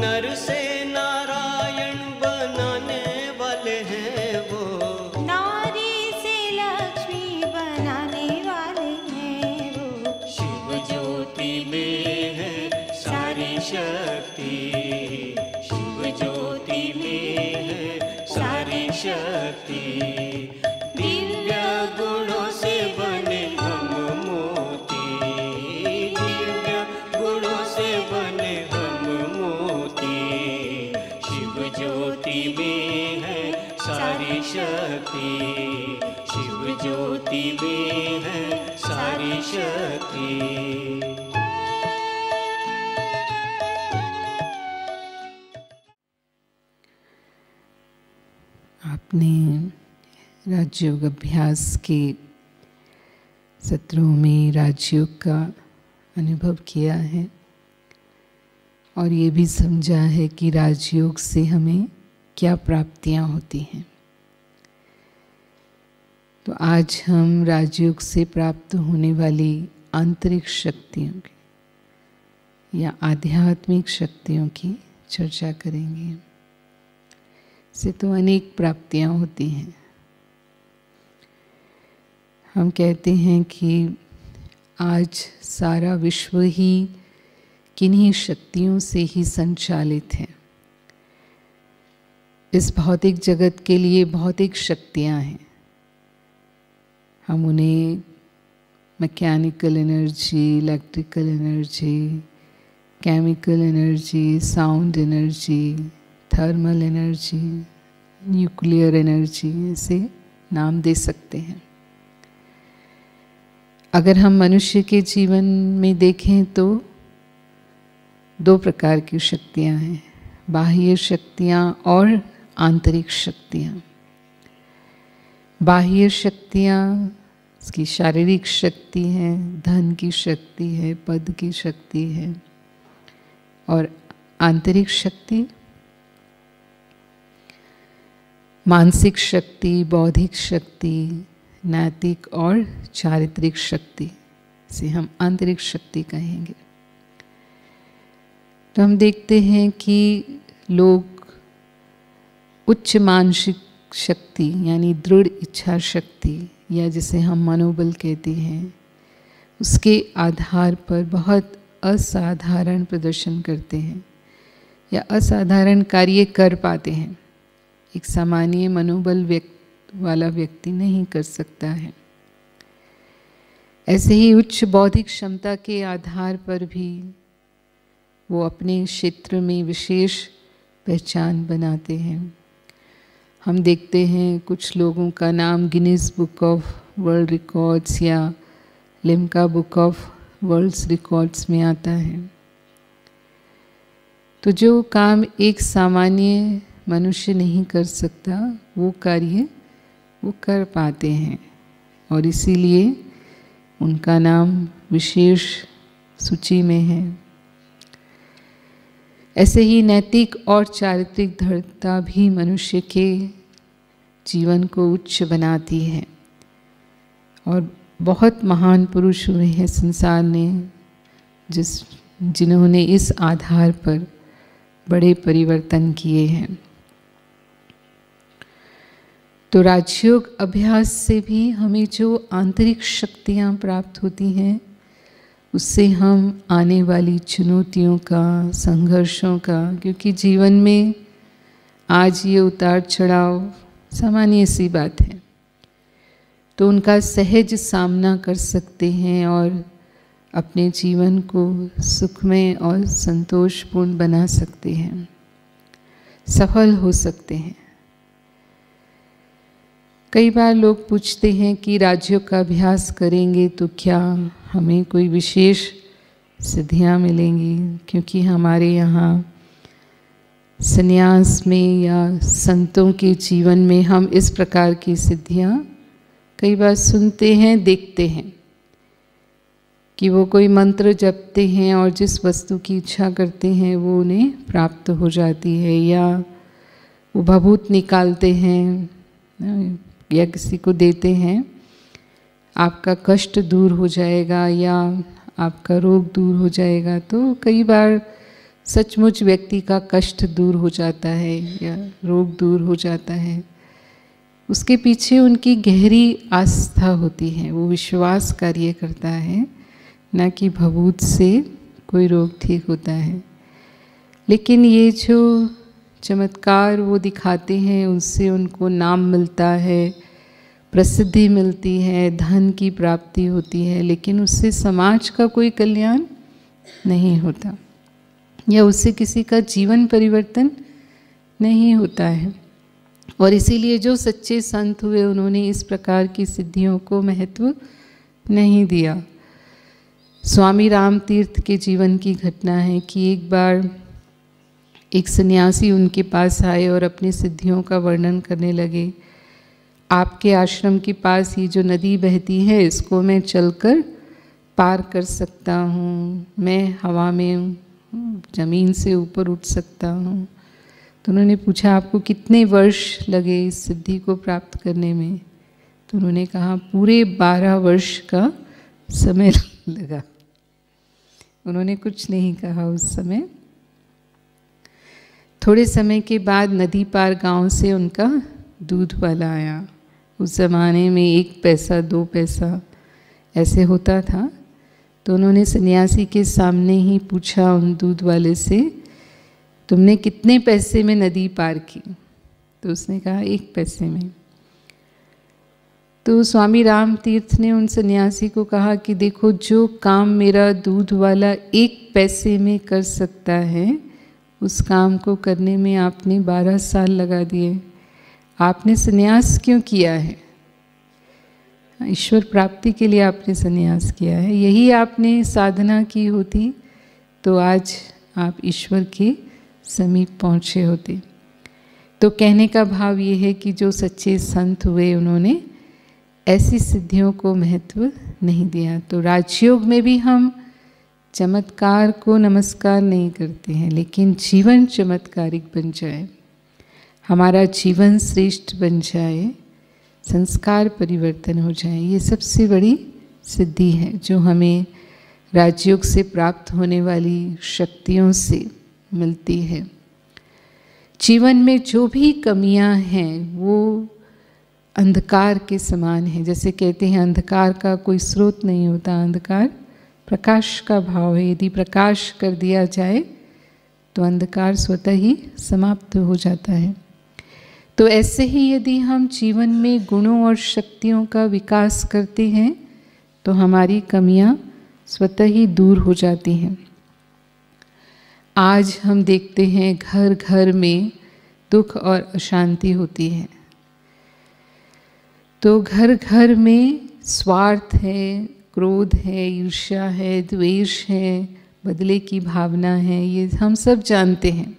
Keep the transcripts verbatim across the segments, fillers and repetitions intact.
नर से नारायण बनाने वाले हैं वो, नारी से लक्ष्मी बनाने वाले हैं वो। शिव ज्योति में है सारी शक्ति, शिव ज्योति में है सारी शक्ति। दिव्य गुणों से बने हम मोती, दिव्य गुणों से बने हम मोती। शिव ज्योति में है सारी शक्ति, शिव ज्योति में है सारी शक्ति। आपने राजयोग अभ्यास के सत्रों में राजयोग का अनुभव किया है और ये भी समझा है कि राजयोग से हमें क्या प्राप्तियां होती हैं। तो आज हम राजयोग से प्राप्त होने वाली आंतरिक शक्तियों की या आध्यात्मिक शक्तियों की चर्चा करेंगे। से तो अनेक प्राप्तियां होती हैं। हम कहते हैं कि आज सारा विश्व ही किन्हीं शक्तियों से ही संचालित है। इस भौतिक जगत के लिए भौतिक शक्तियां हैं। हम उन्हें mechanical energy, electrical energy, chemical energy, sound energy, thermal energy, nuclear energy ऐसे नाम दे सकते हैं। अगर हम मनुष्य के जीवन में देखें तो दो प्रकार की शक्तियां हैं, बाह्य शक्तियां और आंतरिक शक्तियां। बाह्य शक्तियां इसकी शारीरिक शक्ति है, धन की शक्ति है, पद की शक्ति है। और आंतरिक शक्ति मानसिक शक्ति, बौद्धिक शक्ति, नैतिक और चारित्रिक शक्ति से हम आंतरिक शक्ति कहेंगे। तो हम देखते हैं कि लोग उच्च मानसिक शक्ति यानी दृढ़ इच्छा शक्ति या जिसे हम मनोबल कहते हैं, उसके आधार पर बहुत असाधारण प्रदर्शन करते हैं या असाधारण कार्य कर पाते हैं। एक सामान्य मनोबल व्यक्ति वाला व्यक्ति नहीं कर सकता है। ऐसे ही उच्च बौद्धिक क्षमता के आधार पर भी वो अपने क्षेत्र में विशेष पहचान बनाते हैं। हम देखते हैं कुछ लोगों का नाम Guinness book of world records या Limca book of worlds records में आता है। तो जो काम एक सामान्य मनुष्य नहीं कर सकता, वो कार्य वो कर पाते हैं और इसीलिए उनका नाम विशेष सूची में है। ऐसे ही नैतिक और चारित्रिक दृढ़ता भी मनुष्य के जीवन को उच्च बनाती है। और बहुत महान पुरुष हुए हैं संसार ने जिस जिन्होंने इस आधार पर बड़े परिवर्तन किए हैं। तो राजयोग अभ्यास से भी हमें जो आंतरिक शक्तियाँ प्राप्त होती हैं, उससे हम आने वाली चुनौतियों का, संघर्षों का, क्योंकि जीवन में आज ये उतार चढ़ाव सामान्य सी बात है, तो उनका सहज सामना कर सकते हैं और अपने जीवन को सुखमय और संतोषपूर्ण बना सकते हैं, सफल हो सकते हैं। कई बार लोग पूछते हैं कि राजयोग का अभ्यास करेंगे तो क्या हमें कोई विशेष सिद्धियां मिलेंगी, क्योंकि हमारे यहाँ संन्यास में या संतों के जीवन में हम इस प्रकार की सिद्धियां कई बार सुनते हैं, देखते हैं कि वो कोई मंत्र जपते हैं और जिस वस्तु की इच्छा करते हैं वो उन्हें प्राप्त हो जाती है, या वो भभूत निकालते हैं या किसी को देते हैं, आपका कष्ट दूर हो जाएगा या आपका रोग दूर हो जाएगा। तो कई बार सचमुच व्यक्ति का कष्ट दूर हो जाता है या रोग दूर हो जाता है, उसके पीछे उनकी गहरी आस्था होती है, वो विश्वास कार्य करता है, ना कि भभूत से कोई रोग ठीक होता है। लेकिन ये जो चमत्कार वो दिखाते हैं, उससे उनको नाम मिलता है, प्रसिद्धि मिलती है, धन की प्राप्ति होती है, लेकिन उससे समाज का कोई कल्याण नहीं होता या उससे किसी का जीवन परिवर्तन नहीं होता है। और इसीलिए जो सच्चे संत हुए उन्होंने इस प्रकार की सिद्धियों को महत्व नहीं दिया। स्वामी राम तीर्थ के जीवन की घटना है कि एक बार एक सन्यासी उनके पास आए और अपनी सिद्धियों का वर्णन करने लगे। आपके आश्रम के पास ये जो नदी बहती है, इसको मैं चलकर पार कर सकता हूँ, मैं हवा में ज़मीन से ऊपर उठ सकता हूँ। तो उन्होंने पूछा, आपको कितने वर्ष लगे इस सिद्धि को प्राप्त करने में? तो उन्होंने कहा, पूरे बारह वर्ष का समय लगा। उन्होंने कुछ नहीं कहा उस समय। थोड़े समय के बाद नदी पार गांव से उनका दूध वाला आया। उस ज़माने में एक पैसा दो पैसा ऐसे होता था। तो उन्होंने सन्यासी के सामने ही पूछा उन दूध वाले से, तुमने कितने पैसे में नदी पार की? तो उसने कहा, एक पैसे में। तो स्वामी राम तीर्थ ने उन सन्यासी को कहा कि देखो, जो काम मेरा दूध वाला एक पैसे में कर सकता है, उस काम को करने में आपने बारह साल लगा दिए। आपने सन्यास क्यों किया है? ईश्वर प्राप्ति के लिए आपने सन्यास किया है। यही आपने साधना की होती तो आज आप ईश्वर के समीप पहुँचे होते। तो कहने का भाव ये है कि जो सच्चे संत हुए उन्होंने ऐसी सिद्धियों को महत्व नहीं दिया। तो राजयोग में भी हम चमत्कार को नमस्कार नहीं करते हैं, लेकिन जीवन चमत्कारिक बन जाए, हमारा जीवन श्रेष्ठ बन जाए, संस्कार परिवर्तन हो जाए, ये सबसे बड़ी सिद्धि है जो हमें राजयोग से प्राप्त होने वाली शक्तियों से मिलती है। जीवन में जो भी कमियां हैं वो अंधकार के समान है। जैसे कहते हैं, अंधकार का कोई स्रोत नहीं होता, अंधकार प्रकाश का भाव है। यदि प्रकाश कर दिया जाए तो अंधकार स्वतः ही समाप्त हो जाता है। तो ऐसे ही यदि हम जीवन में गुणों और शक्तियों का विकास करते हैं तो हमारी कमियां स्वतः ही दूर हो जाती हैं। आज हम देखते हैं घर घर में दुख और अशांति होती है। तो घर घर में स्वार्थ है, क्रोध है, ईर्ष्या है, द्वेष है, बदले की भावना है, ये हम सब जानते हैं।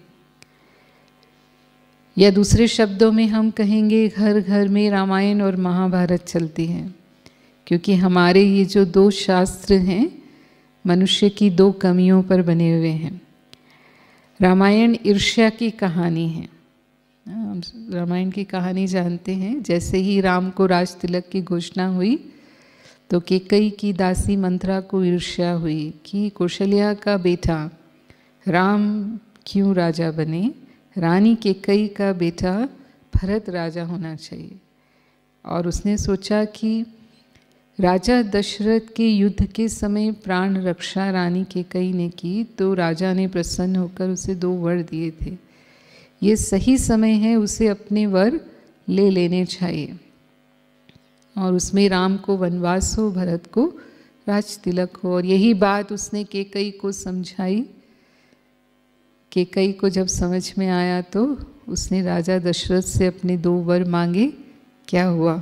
या दूसरे शब्दों में हम कहेंगे, घर घर में रामायण और महाभारत चलती हैं, क्योंकि हमारे ये जो दो शास्त्र हैं मनुष्य की दो कमियों पर बने हुए हैं। रामायण ईर्ष्या की कहानी है। हम रामायण की कहानी जानते हैं। जैसे ही राम को राज तिलक की घोषणा हुई तो कैकेयी की दासी मंथरा को ईर्ष्या हुई कि कौशल्या का बेटा राम क्यों राजा बने, रानी कैकेयी का बेटा भरत राजा होना चाहिए। और उसने सोचा कि राजा दशरथ के युद्ध के समय प्राण रक्षा रानी कैकेयी ने की, तो राजा ने प्रसन्न होकर उसे दो वर दिए थे। ये सही समय है, उसे अपने वर ले लेने चाहिए। और उसमें राम को वनवास हो, भरत को राज तिलक हो। और यही बात उसने कैकेयी को समझाई। कैकेयी को जब समझ में आया तो उसने राजा दशरथ से अपने दो वर मांगे। क्या हुआ?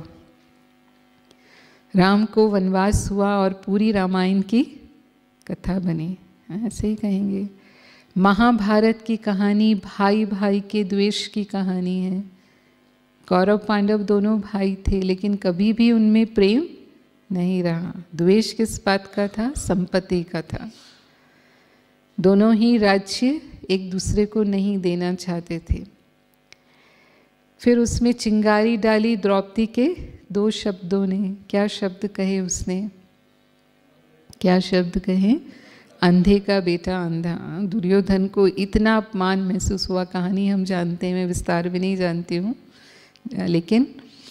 राम को वनवास हुआ और पूरी रामायण की कथा बनी। ऐसे ही कहेंगे। महाभारत की कहानी भाई भाई के द्वेष की कहानी है। कौरव पांडव दोनों भाई थे, लेकिन कभी भी उनमें प्रेम नहीं रहा। द्वेष किस बात का था? संपत्ति का था। दोनों ही राज्य एक दूसरे को नहीं देना चाहते थे। फिर उसमें चिंगारी डाली द्रौपदी के दो शब्दों ने। क्या शब्द कहे उसने? क्या शब्द कहे? अंधे का बेटा अंधा। दुर्योधन को इतना अपमान महसूस हुआ, कहानी हम जानते हैं, मैं विस्तार भी नहीं जानती हूँ, लेकिन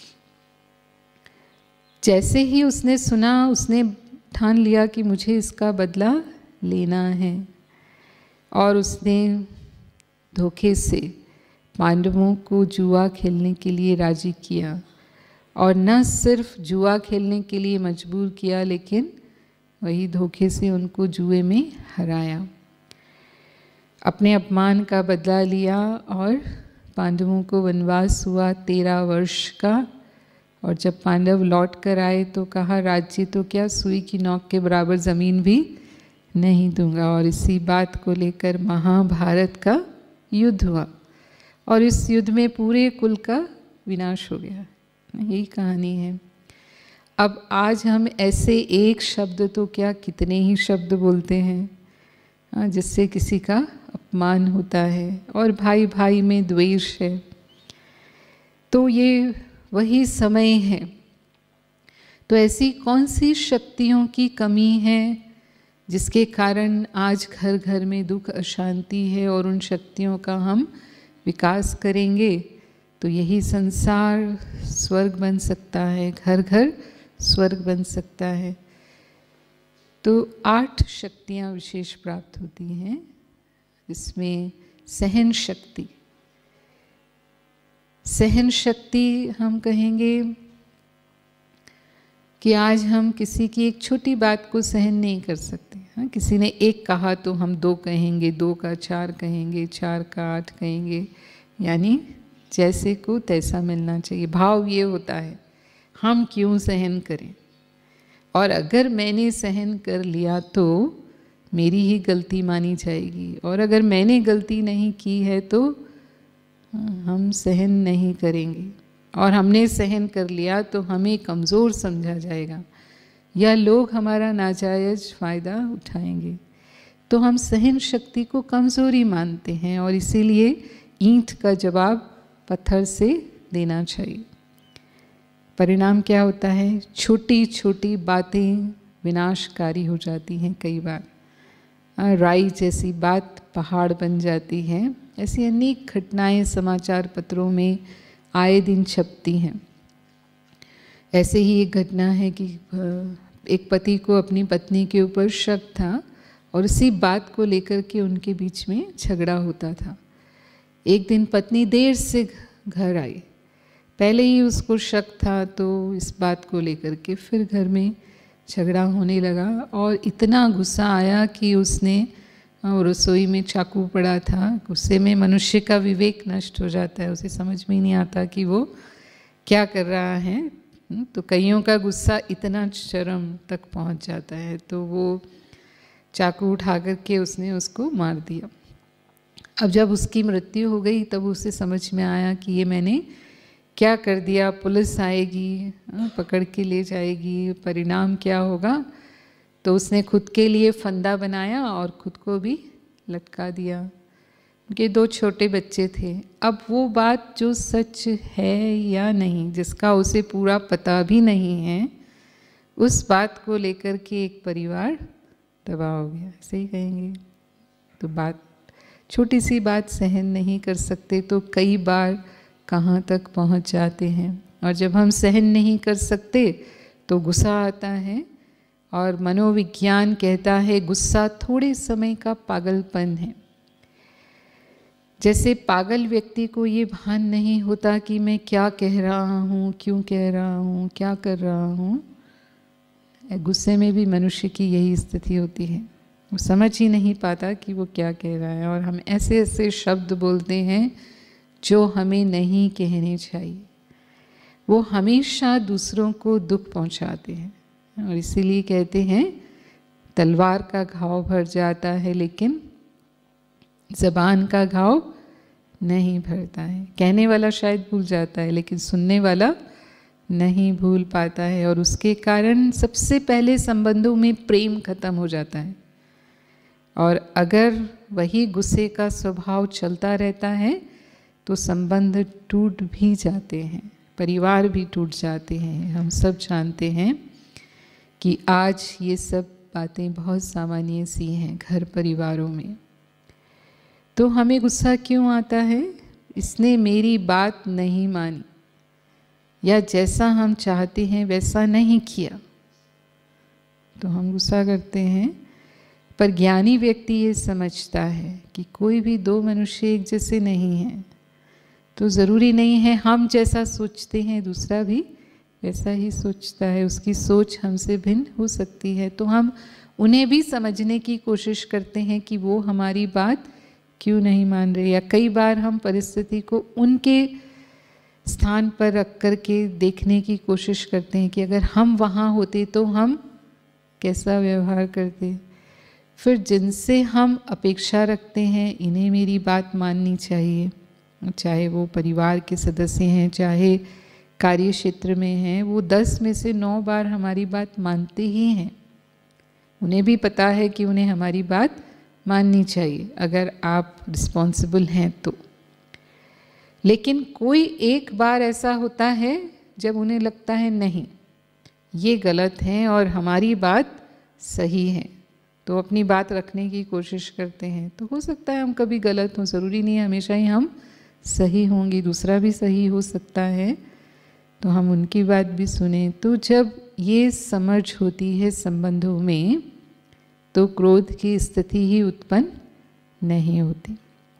जैसे ही उसने सुना उसने ठान लिया कि मुझे इसका बदला लेना है, और उसने धोखे से पांडवों को जुआ खेलने के लिए राजी किया, और न सिर्फ जुआ खेलने के लिए मजबूर किया लेकिन वही धोखे से उनको जुए में हराया। अपने अपमान का बदला लिया और पांडवों को वनवास हुआ तेरह वर्ष का, और जब पांडव लौट कर आए तो कहा राज्य तो क्या सुई की नोक के बराबर ज़मीन भी नहीं दूंगा। और इसी बात को लेकर महाभारत का युद्ध हुआ, और इस युद्ध में पूरे कुल का विनाश हो गया। यही कहानी है। अब आज हम ऐसे एक शब्द तो क्या कितने ही शब्द बोलते हैं जिससे किसी का अपमान होता है, और भाई भाई में द्वेष है। तो ये वही समय है। तो ऐसी कौन सी शक्तियों की कमी है जिसके कारण आज घर घर में दुख अशांति है, और उन शक्तियों का हम विकास करेंगे तो यही संसार स्वर्ग बन सकता है, घर घर स्वर्ग बन सकता है। तो आठ शक्तियाँ विशेष प्राप्त होती हैं, जिसमें सहन शक्ति। सहन शक्ति हम कहेंगे कि आज हम किसी की एक छोटी बात को सहन नहीं कर सकते। हाँ, किसी ने एक कहा तो हम दो कहेंगे, दो का चार कहेंगे, चार का आठ कहेंगे, यानी जैसे को तैसा मिलना चाहिए। भाव ये होता है, हम क्यों सहन करें, और अगर मैंने सहन कर लिया तो मेरी ही गलती मानी जाएगी, और अगर मैंने गलती नहीं की है तो हम सहन नहीं करेंगे, और हमने सहन कर लिया तो हमें कमज़ोर समझा जाएगा या लोग हमारा नाजायज़ फ़ायदा उठाएंगे। तो हम सहन शक्ति को कमज़ोरी मानते हैं, और इसीलिए ईंट का जवाब पत्थर से देना चाहिए। परिणाम क्या होता है? छोटी छोटी बातें विनाशकारी हो जाती हैं। कई बार राई जैसी बात पहाड़ बन जाती है। ऐसी अनेक घटनाएं समाचार पत्रों में आए दिन छपती हैं। ऐसे ही एक घटना है कि एक पति को अपनी पत्नी के ऊपर शक था, और इसी बात को लेकर के उनके बीच में झगड़ा होता था। एक दिन पत्नी देर से घर आई, पहले ही उसको शक था, तो इस बात को लेकर के फिर घर में झगड़ा होने लगा, और इतना गुस्सा आया कि उसने रसोई में चाकू पड़ा था। गुस्से में मनुष्य का विवेक नष्ट हो जाता है, उसे समझ में नहीं आता कि वो क्या कर रहा है। तो कईयों का गुस्सा इतना चरम तक पहुंच जाता है, तो वो चाकू उठा करके उसने उसको मार दिया। अब जब उसकी मृत्यु हो गई तब उसे समझ में आया कि ये मैंने क्या कर दिया, पुलिस आएगी, पकड़ के ले जाएगी, परिणाम क्या होगा। तो उसने खुद के लिए फंदा बनाया और खुद को भी लटका दिया। उनके दो छोटे बच्चे थे। अब वो बात जो सच है या नहीं, जिसका उसे पूरा पता भी नहीं है, उस बात को लेकर के एक परिवार तबाह हो गया, ऐसे ही कहेंगे। तो बात, छोटी सी बात सहन नहीं कर सकते तो कई बार कहाँ तक पहुँच जाते हैं। और जब हम सहन नहीं कर सकते तो गुस्सा आता है, और मनोविज्ञान कहता है गुस्सा थोड़े समय का पागलपन है। जैसे पागल व्यक्ति को ये भान नहीं होता कि मैं क्या कह रहा हूँ, क्यों कह रहा हूँ, क्या कर रहा हूँ। गुस्से में भी मनुष्य की यही स्थिति होती है, वो समझ ही नहीं पाता कि वो क्या कह रहा है, और हम ऐसे ऐसे शब्द बोलते हैं जो हमें नहीं कहने चाहिए। वो हमेशा दूसरों को दुख पहुंचाते हैं, और इसीलिए कहते हैं तलवार का घाव भर जाता है लेकिन ज़बान का घाव नहीं भरता है। कहने वाला शायद भूल जाता है लेकिन सुनने वाला नहीं भूल पाता है, और उसके कारण सबसे पहले संबंधों में प्रेम खत्म हो जाता है। और अगर वही गुस्से का स्वभाव चलता रहता है तो संबंध टूट भी जाते हैं, परिवार भी टूट जाते हैं। हम सब जानते हैं कि आज ये सब बातें बहुत सामान्य सी हैं घर परिवारों में। तो हमें गुस्सा क्यों आता है? इसने मेरी बात नहीं मानी, या जैसा हम चाहते हैं वैसा नहीं किया, तो हम गुस्सा करते हैं। पर ज्ञानी व्यक्ति ये समझता है कि कोई भी दो मनुष्य एक जैसे नहीं हैं, तो ज़रूरी नहीं है हम जैसा सोचते हैं दूसरा भी वैसा ही सोचता है, उसकी सोच हमसे भिन्न हो सकती है। तो हम उन्हें भी समझने की कोशिश करते हैं कि वो हमारी बात क्यों नहीं मान रहे, या कई बार हम परिस्थिति को उनके स्थान पर रख कर के देखने की कोशिश करते हैं कि अगर हम वहाँ होते तो हम कैसा व्यवहार करते। फिर जिनसे हम अपेक्षा रखते हैं इन्हें मेरी बात माननी चाहिए, चाहे वो परिवार के सदस्य हैं चाहे कार्य क्षेत्र में हैं, वो दस में से नौ बार हमारी बात मानते ही हैं। उन्हें भी पता है कि उन्हें हमारी बात माननी चाहिए अगर आप रिस्पॉन्सिबल हैं तो। लेकिन कोई एक बार ऐसा होता है जब उन्हें लगता है नहीं ये गलत है और हमारी बात सही है, तो अपनी बात रखने की कोशिश करते हैं। तो हो सकता है हम कभी गलत हों, ज़रूरी नहीं है हमेशा ही हम सही होंगे, दूसरा भी सही हो सकता है, तो हम उनकी बात भी सुने। तो जब ये समझ होती है संबंधों में तो क्रोध की स्थिति ही उत्पन्न नहीं होती।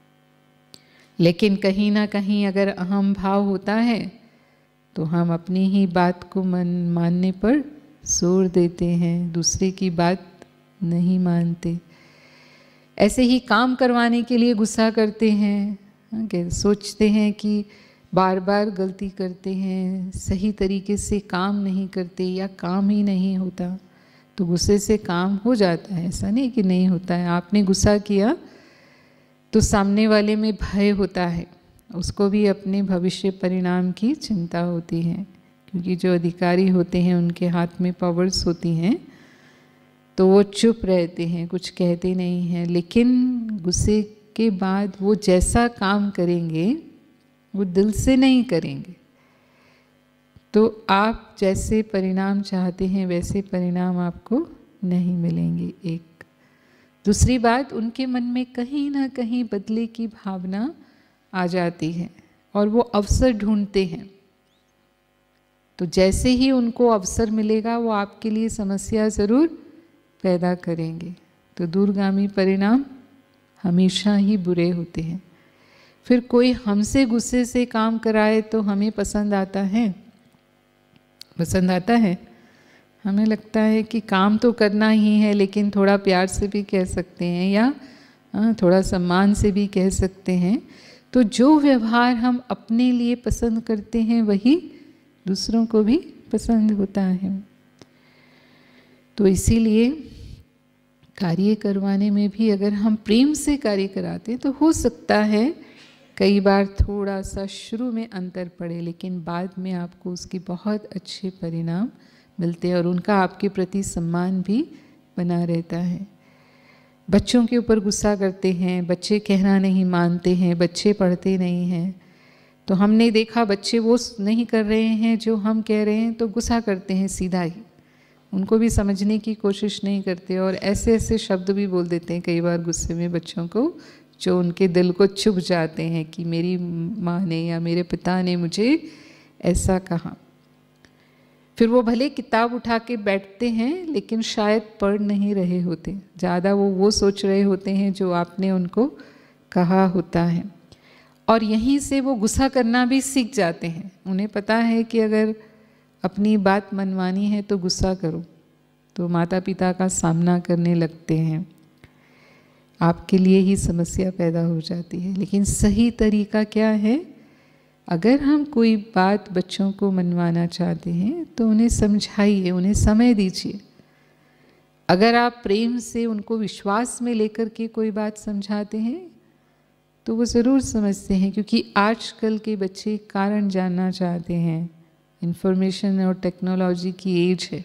लेकिन कहीं ना कहीं अगर अहम भाव होता है तो हम अपनी ही बात को मन मानने पर जोर देते हैं, दूसरे की बात नहीं मानते। ऐसे ही काम करवाने के लिए गुस्सा करते हैं, सोचते हैं कि बार बार गलती करते हैं, सही तरीके से काम नहीं करते या काम ही नहीं होता, तो गुस्से से काम हो जाता है, ऐसा नहीं कि नहीं होता है। आपने गुस्सा किया तो सामने वाले में भय होता है, उसको भी अपने भविष्य परिणाम की चिंता होती है, क्योंकि जो अधिकारी होते हैं उनके हाथ में पावर्स होती हैं, तो वो चुप रहते हैं, कुछ कहते नहीं हैं। लेकिन गुस्से के बाद वो जैसा काम करेंगे वो दिल से नहीं करेंगे, तो आप जैसे परिणाम चाहते हैं वैसे परिणाम आपको नहीं मिलेंगे। एक दूसरी बात, उनके मन में कहीं ना कहीं बदले की भावना आ जाती है और वो अवसर ढूंढते हैं, तो जैसे ही उनको अवसर मिलेगा वो आपके लिए समस्या ज़रूर पैदा करेंगे, तो दूरगामी परिणाम हमेशा ही बुरे होते हैं। फिर कोई हमसे गुस्से से काम कराए तो हमें पसंद आता है, पसंद आता है, हमें लगता है कि काम तो करना ही है, लेकिन थोड़ा प्यार से भी कह सकते हैं या थोड़ा सम्मान से भी कह सकते हैं। तो जो व्यवहार हम अपने लिए पसंद करते हैं वही दूसरों को भी पसंद होता है। तो इसीलिए कार्य करवाने में भी अगर हम प्रेम से कार्य कराते तो हो सकता है कई बार थोड़ा सा शुरू में अंतर पड़े, लेकिन बाद में आपको उसके बहुत अच्छे परिणाम मिलते हैं और उनका आपके प्रति सम्मान भी बना रहता है। बच्चों के ऊपर गुस्सा करते हैं, बच्चे कहना नहीं मानते हैं, बच्चे पढ़ते नहीं हैं, तो हमने देखा बच्चे वो नहीं कर रहे हैं जो हम कह रहे हैं तो गुस्सा करते हैं सीधा ही, उनको भी समझने की कोशिश नहीं करते और ऐसे ऐसे शब्द भी बोल देते हैं कई बार गुस्से में बच्चों को जो उनके दिल को चुभ जाते हैं कि मेरी माँ ने या मेरे पिता ने मुझे ऐसा कहा। फिर वो भले किताब उठा के बैठते हैं लेकिन शायद पढ़ नहीं रहे होते, ज़्यादा वो वो सोच रहे होते हैं जो आपने उनको कहा होता है, और यहीं से वो गुस्सा करना भी सीख जाते हैं। उन्हें पता है कि अगर अपनी बात मनवानी है तो गुस्सा करो, तो माता पिता का सामना करने लगते हैं, आपके लिए ही समस्या पैदा हो जाती है। लेकिन सही तरीका क्या है? अगर हम कोई बात बच्चों को मनवाना चाहते हैं तो उन्हें समझाइए, उन्हें समय दीजिए। अगर आप प्रेम से उनको विश्वास में लेकर के कोई बात समझाते हैं तो वो ज़रूर समझते हैं, क्योंकि आजकल के बच्चे कारण जानना चाहते हैं। इंफॉर्मेशन और टेक्नोलॉजी की एज है।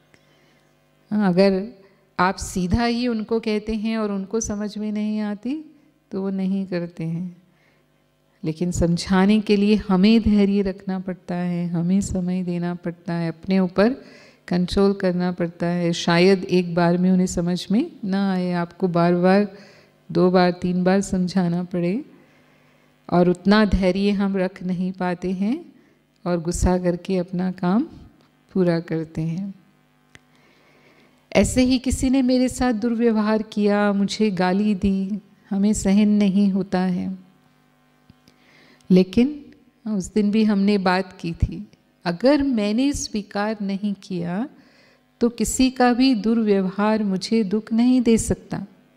अगर आप सीधा ही उनको कहते हैं और उनको समझ में नहीं आती तो वो नहीं करते हैं, लेकिन समझाने के लिए हमें धैर्य रखना पड़ता है, हमें समय देना पड़ता है, अपने ऊपर कंट्रोल करना पड़ता है। शायद एक बार में उन्हें समझ में ना आए, आपको बार बार दो बार तीन बार समझाना पड़े, और उतना धैर्य हम रख नहीं पाते हैं और गुस्सा करके अपना काम पूरा करते हैं। ऐसे ही किसी ने मेरे साथ दुर्व्यवहार किया, मुझे गाली दी, हमें सहन नहीं होता है। लेकिन उस दिन भी हमने बात की थी, अगर मैंने स्वीकार नहीं किया तो किसी का भी दुर्व्यवहार मुझे दुख नहीं दे सकता।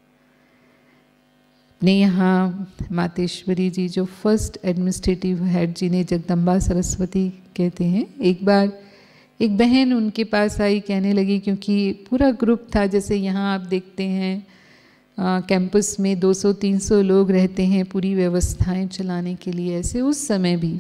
अपने यहाँ मातेश्वरी जी जो फर्स्ट एडमिनिस्ट्रेटिव हेड जिन्हें जगदम्बा सरस्वती कहते हैं, एक बार एक बहन उनके पास आई, कहने लगी, क्योंकि पूरा ग्रुप था, जैसे यहाँ आप देखते हैं आ, कैंपस में दो सौ तीन सौ लोग रहते हैं पूरी व्यवस्थाएं चलाने के लिए, ऐसे उस समय भी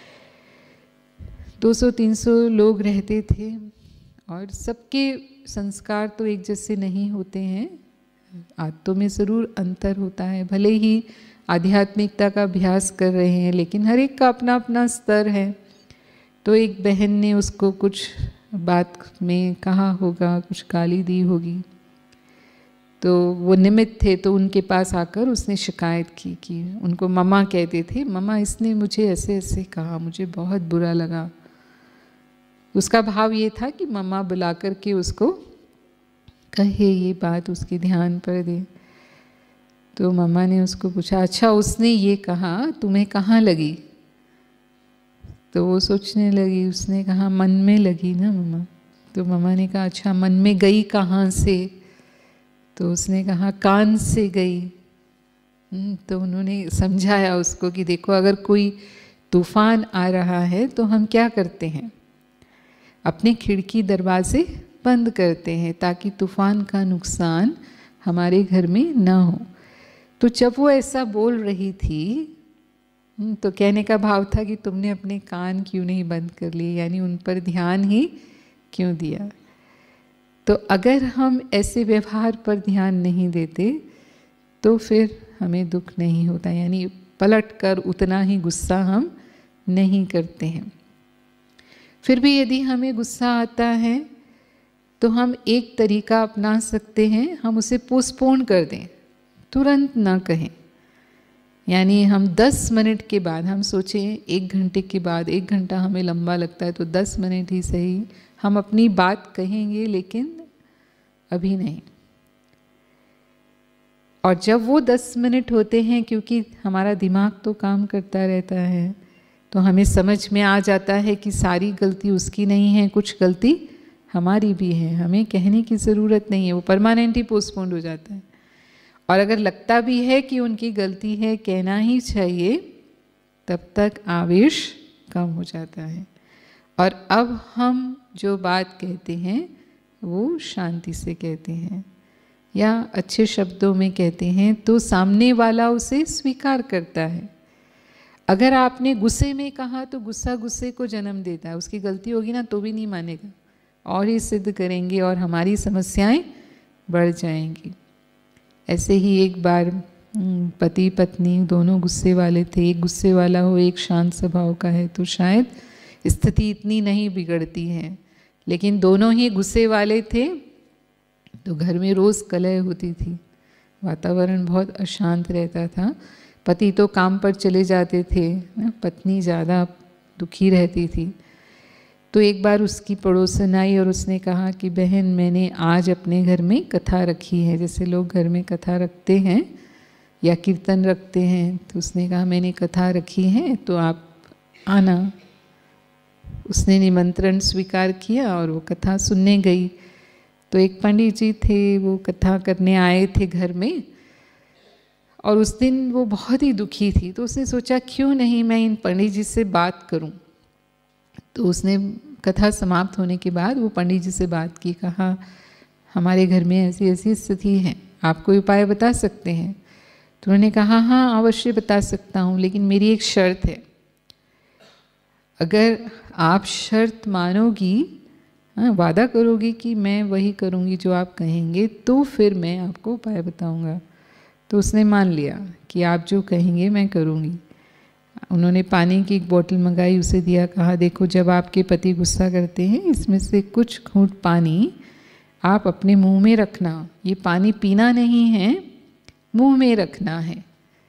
दो सौ तीन सौ लोग रहते थे और सबके संस्कार तो एक जैसे नहीं होते हैं, आदतों में ज़रूर अंतर होता है। भले ही आध्यात्मिकता का अभ्यास कर रहे हैं लेकिन हर एक का अपना अपना स्तर है। तो एक बहन ने उसको कुछ बात में कहा होगा, कुछ गाली दी होगी, तो वो निमित्त थे, तो उनके पास आकर उसने शिकायत की कि उनको मम्मा कहते थे, मम्मा इसने मुझे ऐसे ऐसे कहा, मुझे बहुत बुरा लगा। उसका भाव ये था कि मम्मा बुला कर के उसको कहे, ये बात उसके ध्यान पर दे। तो मम्मा ने उसको पूछा, अच्छा उसने ये कहा, तुम्हें कहाँ लगी? तो वो सोचने लगी, उसने कहा मन में लगी ना मम्मा। तो मम्मा ने कहा अच्छा मन में गई कहाँ से? तो उसने कहा कान से गई। तो उन्होंने समझाया उसको कि देखो अगर कोई तूफान आ रहा है तो हम क्या करते हैं, अपने खिड़की दरवाजे बंद करते हैं ताकि तूफान का नुकसान हमारे घर में ना हो। तो जब वो ऐसा बोल रही थी तो कहने का भाव था कि तुमने अपने कान क्यों नहीं बंद कर लिए, यानी उन पर ध्यान ही क्यों दिया। तो अगर हम ऐसे व्यवहार पर ध्यान नहीं देते तो फिर हमें दुख नहीं होता, यानी पलट कर उतना ही गुस्सा हम नहीं करते हैं। फिर भी यदि हमें गुस्सा आता है तो हम एक तरीका अपना सकते हैं, हम उसे पोस्टपोन कर दें, तुरंत ना कहें। यानी हम दस मिनट के बाद, हम सोचें एक घंटे के बाद, एक घंटा हमें लंबा लगता है तो दस मिनट ही सही हम अपनी बात कहेंगे, लेकिन अभी नहीं। और जब वो दस मिनट होते हैं, क्योंकि हमारा दिमाग तो काम करता रहता है, तो हमें समझ में आ जाता है कि सारी गलती उसकी नहीं है, कुछ गलती हमारी भी है, हमें कहने की ज़रूरत नहीं है, वो परमानेंट ही पोस्टपोन्ड हो जाता है। और अगर लगता भी है कि उनकी गलती है, कहना ही चाहिए, तब तक आवेश कम हो जाता है और अब हम जो बात कहते हैं वो शांति से कहते हैं या अच्छे शब्दों में कहते हैं तो सामने वाला उसे स्वीकार करता है। अगर आपने गुस्से में कहा तो गुस्सा गुस्से को जन्म देता है, उसकी गलती होगी ना तो भी नहीं मानेगा और ही सिद्ध करेंगे और हमारी समस्याएं बढ़ जाएंगी। ऐसे ही एक बार पति पत्नी दोनों गुस्से वाले थे, एक गुस्से वाला हो एक शांत स्वभाव का है तो शायद स्थिति इतनी नहीं बिगड़ती है, लेकिन दोनों ही गुस्से वाले थे तो घर में रोज़ कलह होती थी, वातावरण बहुत अशांत रहता था। पति तो काम पर चले जाते थे, पत्नी ज़्यादा दुखी रहती थी। तो एक बार उसकी पड़ोसन आई और उसने कहा कि बहन मैंने आज अपने घर में कथा रखी है, जैसे लोग घर में कथा रखते हैं या कीर्तन रखते हैं, तो उसने कहा मैंने कथा रखी है तो आप आना। उसने निमंत्रण स्वीकार किया और वो कथा सुनने गई। तो एक पंडित जी थे, वो कथा करने आए थे घर में और उस दिन वो बहुत ही दुखी थी। तो उसने सोचा क्यों नहीं मैं इन पंडित जी से बात करूं। तो उसने कथा समाप्त होने के बाद वो पंडित जी से बात की, कहा हमारे घर में ऐसी ऐसी स्थिति है, आप कोई उपाय बता सकते हैं? तो उन्होंने कहा हाँ अवश्य बता सकता हूँ, लेकिन मेरी एक शर्त है, अगर आप शर्त मानोगी, हाँ वादा करोगी कि मैं वही करूँगी जो आप कहेंगे, तो फिर मैं आपको उपाय बताऊँगा। तो उसने मान लिया कि आप जो कहेंगे मैं करूँगी। उन्होंने पानी की एक बोतल मंगाई, उसे दिया, कहा देखो जब आपके पति गुस्सा करते हैं इसमें से कुछ घूंट पानी आप अपने मुंह में रखना, ये पानी पीना नहीं है, मुंह में रखना है,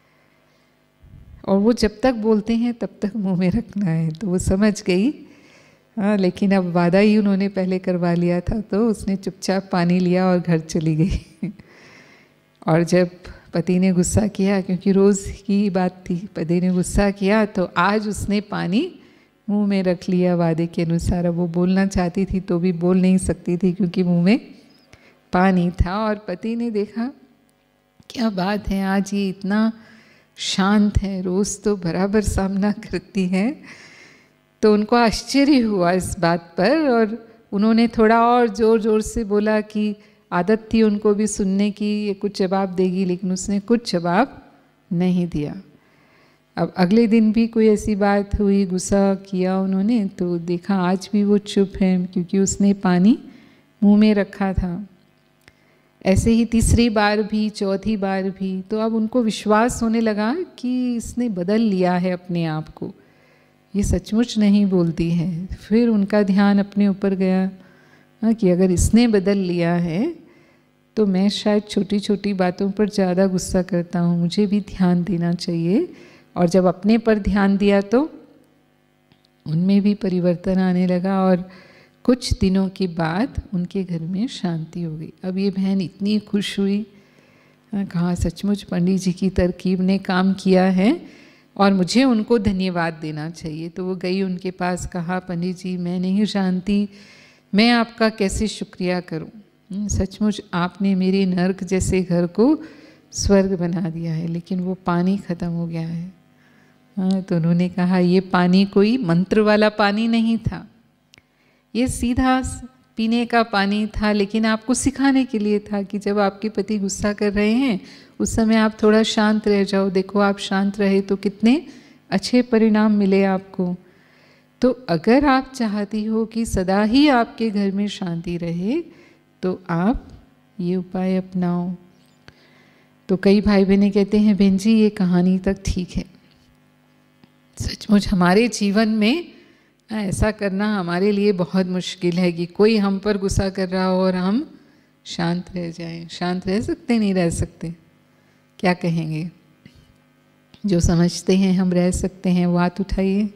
और वो जब तक बोलते हैं तब तक मुंह में रखना है। तो वो समझ गई, हाँ, लेकिन अब वादा ही उन्होंने पहले करवा लिया था, तो उसने चुपचाप पानी लिया और घर चली गई। और जब पति ने गुस्सा किया, क्योंकि रोज़ की बात थी, पति ने गुस्सा किया तो आज उसने पानी मुंह में रख लिया वादे के अनुसार। अब वो बोलना चाहती थी तो भी बोल नहीं सकती थी क्योंकि मुंह में पानी था। और पति ने देखा क्या बात है, आज ये इतना शांत है, रोज़ तो बराबर सामना करती है। तो उनको आश्चर्य हुआ इस बात पर, और उन्होंने थोड़ा और ज़ोर ज़ोर से बोला कि आदत थी उनको भी सुनने की, ये कुछ जवाब देगी, लेकिन उसने कुछ जवाब नहीं दिया। अब अगले दिन भी कोई ऐसी बात हुई, गुस्सा किया उन्होंने, तो देखा आज भी वो चुप है क्योंकि उसने पानी मुंह में रखा था। ऐसे ही तीसरी बार भी, चौथी बार भी। तो अब उनको विश्वास होने लगा कि इसने बदल लिया है अपने आप को, ये सचमुच नहीं बोलती है। फिर उनका ध्यान अपने ऊपर गया, हाँ, कि अगर इसने बदल लिया है तो मैं शायद छोटी छोटी बातों पर ज़्यादा गुस्सा करता हूँ, मुझे भी ध्यान देना चाहिए। और जब अपने पर ध्यान दिया तो उनमें भी परिवर्तन आने लगा, और कुछ दिनों के बाद उनके घर में शांति हो गई। अब ये बहन इतनी खुश हुई, कहा सचमुच पंडित जी की तरकीब ने काम किया है और मुझे उनको धन्यवाद देना चाहिए। तो वो गई उनके पास, कहा पंडित जी मैं नहीं जानती मैं आपका कैसे शुक्रिया करूं, सचमुच आपने मेरे नर्क जैसे घर को स्वर्ग बना दिया है, लेकिन वो पानी ख़त्म हो गया है। हाँ, तो उन्होंने कहा ये पानी कोई मंत्र वाला पानी नहीं था, ये सीधा पीने का पानी था, लेकिन आपको सिखाने के लिए था कि जब आपके पति गुस्सा कर रहे हैं उस समय आप थोड़ा शांत रह जाओ। देखो आप शांत रहे तो कितने अच्छे परिणाम मिले आपको। तो अगर आप चाहती हो कि सदा ही आपके घर में शांति रहे तो आप ये उपाय अपनाओ। तो कई भाई बहनें कहते हैं बहन जी ये कहानी तक ठीक है, सचमुच हमारे जीवन में ऐसा करना हमारे लिए बहुत मुश्किल है कि कोई हम पर गुस्सा कर रहा हो और हम शांत रह जाएं। शांत रह सकते नहीं रह सकते, क्या कहेंगे? जो समझते हैं हम रह सकते हैं वो हाथ उठाइए।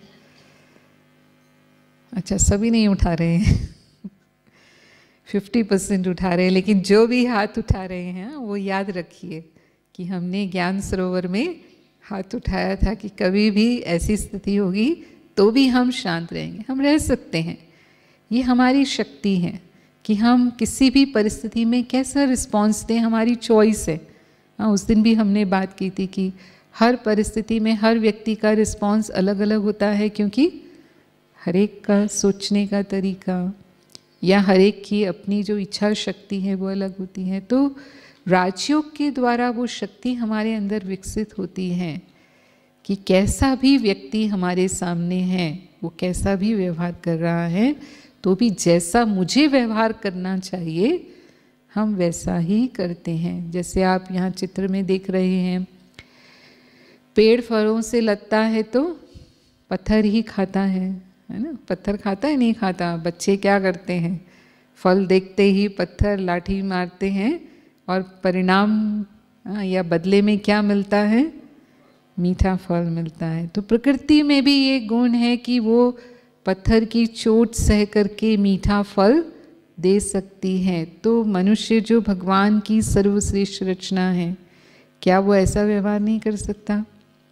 अच्छा सभी नहीं उठा रहे हैं, फिफ्टी परसेंट उठा रहे हैं, लेकिन जो भी हाथ उठा रहे हैं वो याद रखिए कि हमने ज्ञान सरोवर में हाथ उठाया था कि कभी भी ऐसी स्थिति होगी तो भी हम शांत रहेंगे, हम रह सकते हैं। ये हमारी शक्ति है कि हम किसी भी परिस्थिति में कैसा रिस्पॉन्स दें, हमारी चॉइस है। हाँ, उस दिन भी हमने बात की थी कि हर परिस्थिति में हर व्यक्ति का रिस्पॉन्स अलग अलग होता है, क्योंकि हर एक का सोचने का तरीका या हर एक की अपनी जो इच्छा शक्ति है वो अलग होती है। तो राजयोग के द्वारा वो शक्ति हमारे अंदर विकसित होती है कि कैसा भी व्यक्ति हमारे सामने है, वो कैसा भी व्यवहार कर रहा है, तो भी जैसा मुझे व्यवहार करना चाहिए हम वैसा ही करते हैं। जैसे आप यहाँ चित्र में देख रहे हैं, पेड़ फलों से लगता है तो पत्थर ही खाता है, है ना? पत्थर खाता है नहीं खाता? बच्चे क्या करते हैं, फल देखते ही पत्थर लाठी मारते हैं और परिणाम या बदले में क्या मिलता है? मीठा फल मिलता है। तो प्रकृति में भी ये गुण है कि वो पत्थर की चोट सह करके मीठा फल दे सकती है। तो मनुष्य जो भगवान की सर्वश्रेष्ठ रचना है, क्या वो ऐसा व्यवहार नहीं कर सकता?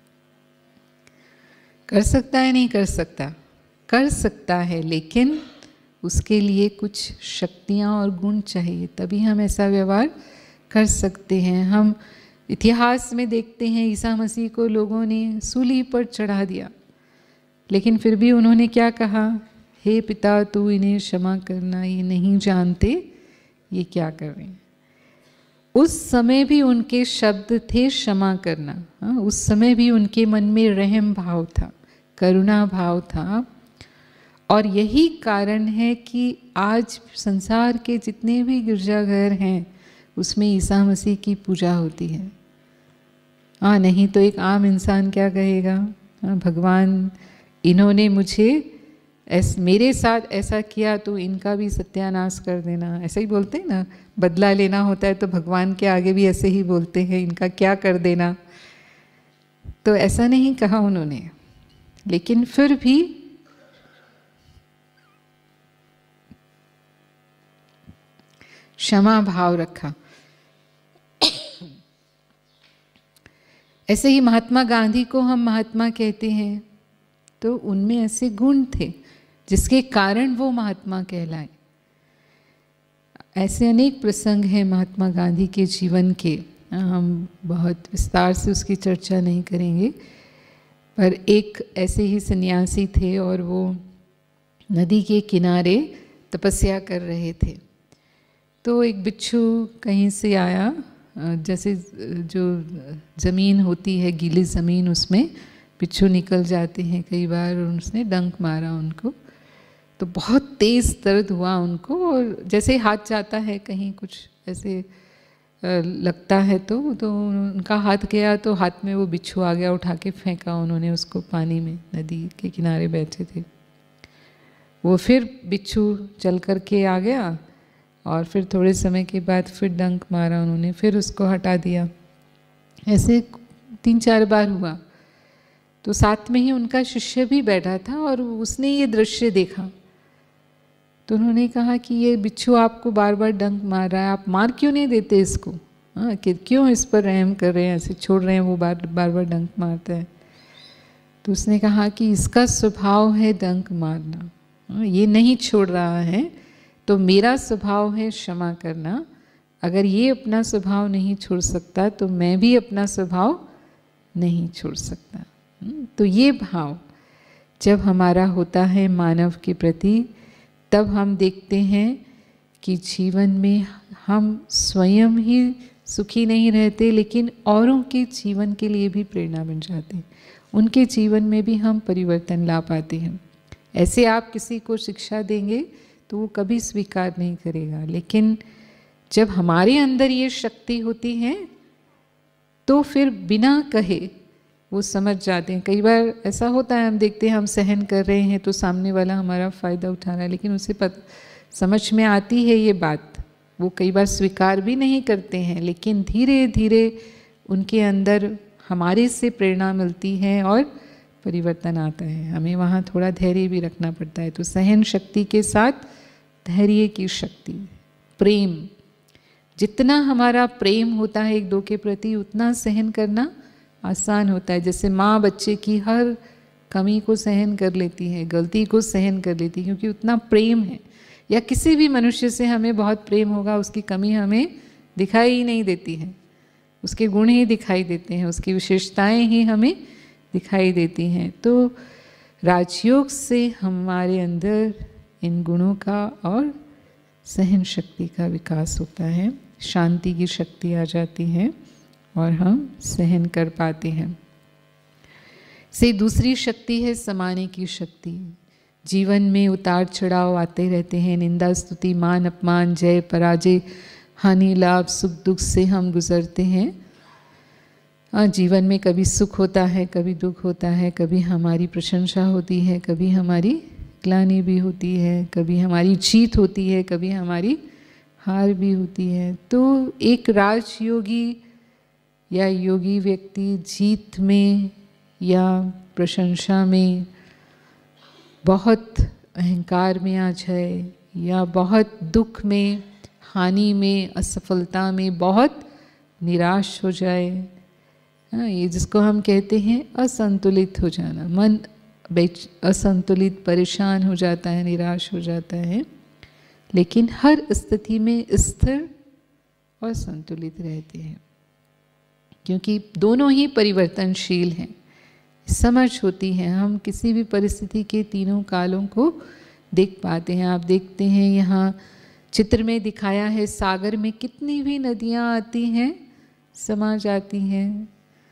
कर सकता है नहीं कर सकता? कर सकता है, लेकिन उसके लिए कुछ शक्तियाँ और गुण चाहिए, तभी हम ऐसा व्यवहार कर सकते हैं। हम इतिहास में देखते हैं ईसा मसीह को लोगों ने सूली पर चढ़ा दिया, लेकिन फिर भी उन्होंने क्या कहा? हे पिता तू इन्हें क्षमा करना, ये नहीं जानते ये क्या कर रहे हैं। उस समय भी उनके शब्द थे क्षमा करना। हाँ, उस समय भी उनके मन में रहम भाव था, करुणा भाव था। और यही कारण है कि आज संसार के जितने भी गिरजाघर हैं उसमें ईसा मसीह की पूजा होती है। हाँ, नहीं तो एक आम इंसान क्या कहेगा? भगवान इन्होंने मुझे ऐस मेरे साथ ऐसा किया तो इनका भी सत्यानाश कर देना, ऐसा ही बोलते हैं ना, बदला लेना होता है तो भगवान के आगे भी ऐसे ही बोलते हैं, इनका क्या कर देना। तो ऐसा नहीं कहा उन्होंने, लेकिन फिर भी क्षमा भाव रखा। ऐसे ही महात्मा गांधी को हम महात्मा कहते हैं, तो उनमें ऐसे गुण थे जिसके कारण वो महात्मा कहलाए। ऐसे अनेक प्रसंग हैं महात्मा गांधी के जीवन के, हम बहुत विस्तार से उसकी चर्चा नहीं करेंगे, पर एक ऐसे ही सन्यासी थे और वो नदी के किनारे तपस्या कर रहे थे। तो एक बिच्छू कहीं से आया, जैसे जो ज़मीन होती है गीली ज़मीन, उसमें बिच्छू निकल जाते हैं कई बार, और उसने डंक मारा उनको, तो बहुत तेज़ दर्द हुआ उनको, और जैसे हाथ जाता है कहीं कुछ ऐसे लगता है तो तो उनका हाथ गया, तो हाथ में वो बिच्छू आ गया, उठा के फेंका उन्होंने उसको पानी में, नदी के किनारे बैठे थे वो। फिर बिच्छू चल कर के आ गया और फिर थोड़े समय के बाद फिर डंक मारा उन्होंने, फिर उसको हटा दिया। ऐसे तीन चार बार हुआ। तो साथ में ही उनका शिष्य भी बैठा था और उसने ये दृश्य देखा, तो उन्होंने कहा कि ये बिच्छू आपको बार बार डंक मार रहा है, आप मार क्यों नहीं देते इसको, हाँ कि क्यों इस पर रहम कर रहे हैं, ऐसे छोड़ रहे हैं, वो बार बार बार डंक मारता है। तो उसने कहा कि इसका स्वभाव है डंक मारना, हाँ, ये नहीं छोड़ रहा है, तो मेरा स्वभाव है क्षमा करना। अगर ये अपना स्वभाव नहीं छोड़ सकता तो मैं भी अपना स्वभाव नहीं छोड़ सकता। तो ये भाव जब हमारा होता है मानव के प्रति, तब हम देखते हैं कि जीवन में हम स्वयं ही सुखी नहीं रहते, लेकिन औरों के जीवन के लिए भी प्रेरणा बन जाते हैं, उनके जीवन में भी हम परिवर्तन ला पाते हैं। ऐसे आप किसी को शिक्षा देंगे तो वो कभी स्वीकार नहीं करेगा, लेकिन जब हमारे अंदर ये शक्ति होती है तो फिर बिना कहे वो समझ जाते हैं। कई बार ऐसा होता है, हम देखते हैं हम सहन कर रहे हैं तो सामने वाला हमारा फ़ायदा उठा रहा है, लेकिन उसे पता समझ में आती है ये बात, वो कई बार स्वीकार भी नहीं करते हैं, लेकिन धीरे धीरे उनके अंदर हमारे से प्रेरणा मिलती है और परिवर्तन आता है। हमें वहाँ थोड़ा धैर्य भी रखना पड़ता है। तो सहन शक्ति के साथ धैर्य की शक्ति, प्रेम, जितना हमारा प्रेम होता है एक दो के प्रति उतना सहन करना आसान होता है। जैसे माँ बच्चे की हर कमी को सहन कर लेती है, गलती को सहन कर लेती है, क्योंकि उतना प्रेम है। या किसी भी मनुष्य से हमें बहुत प्रेम होगा, उसकी कमी हमें दिखाई ही नहीं देती है, उसके गुण ही दिखाई देते हैं, उसकी विशेषताएं ही हमें दिखाई देती हैं। तो राजयोग से हमारे अंदर इन गुणों का और सहन शक्ति का विकास होता है, शांति की शक्ति आ जाती है और हम सहन कर पाते हैं। से दूसरी शक्ति है समाने की शक्ति। जीवन में उतार चढ़ाव आते रहते हैं, निंदा स्तुति मान अपमान जय पराजय हानि लाभ सुख दुख से हम गुजरते हैं। जीवन में कभी सुख होता है, कभी दुख होता है, कभी हमारी प्रशंसा होती है, कभी हमारी ग्लानि भी होती है, कभी हमारी जीत होती है, कभी हमारी हार भी होती है। तो एक राजयोगी या योगी व्यक्ति जीत में या प्रशंसा में बहुत अहंकार में आ जाए, या बहुत दुख में, हानि में, असफलता में बहुत निराश हो जाए, हाँ, ये जिसको हम कहते हैं असंतुलित हो जाना, मन असंतुलित, परेशान हो जाता है, निराश हो जाता है, लेकिन हर स्थिति में स्थिर और संतुलित रहते हैं, क्योंकि दोनों ही परिवर्तनशील हैं। समझ होती है, हम किसी भी परिस्थिति के तीनों कालों को देख पाते हैं। आप देखते हैं यहाँ चित्र में दिखाया है, सागर में कितनी भी नदियाँ आती हैं, समा जाती हैं,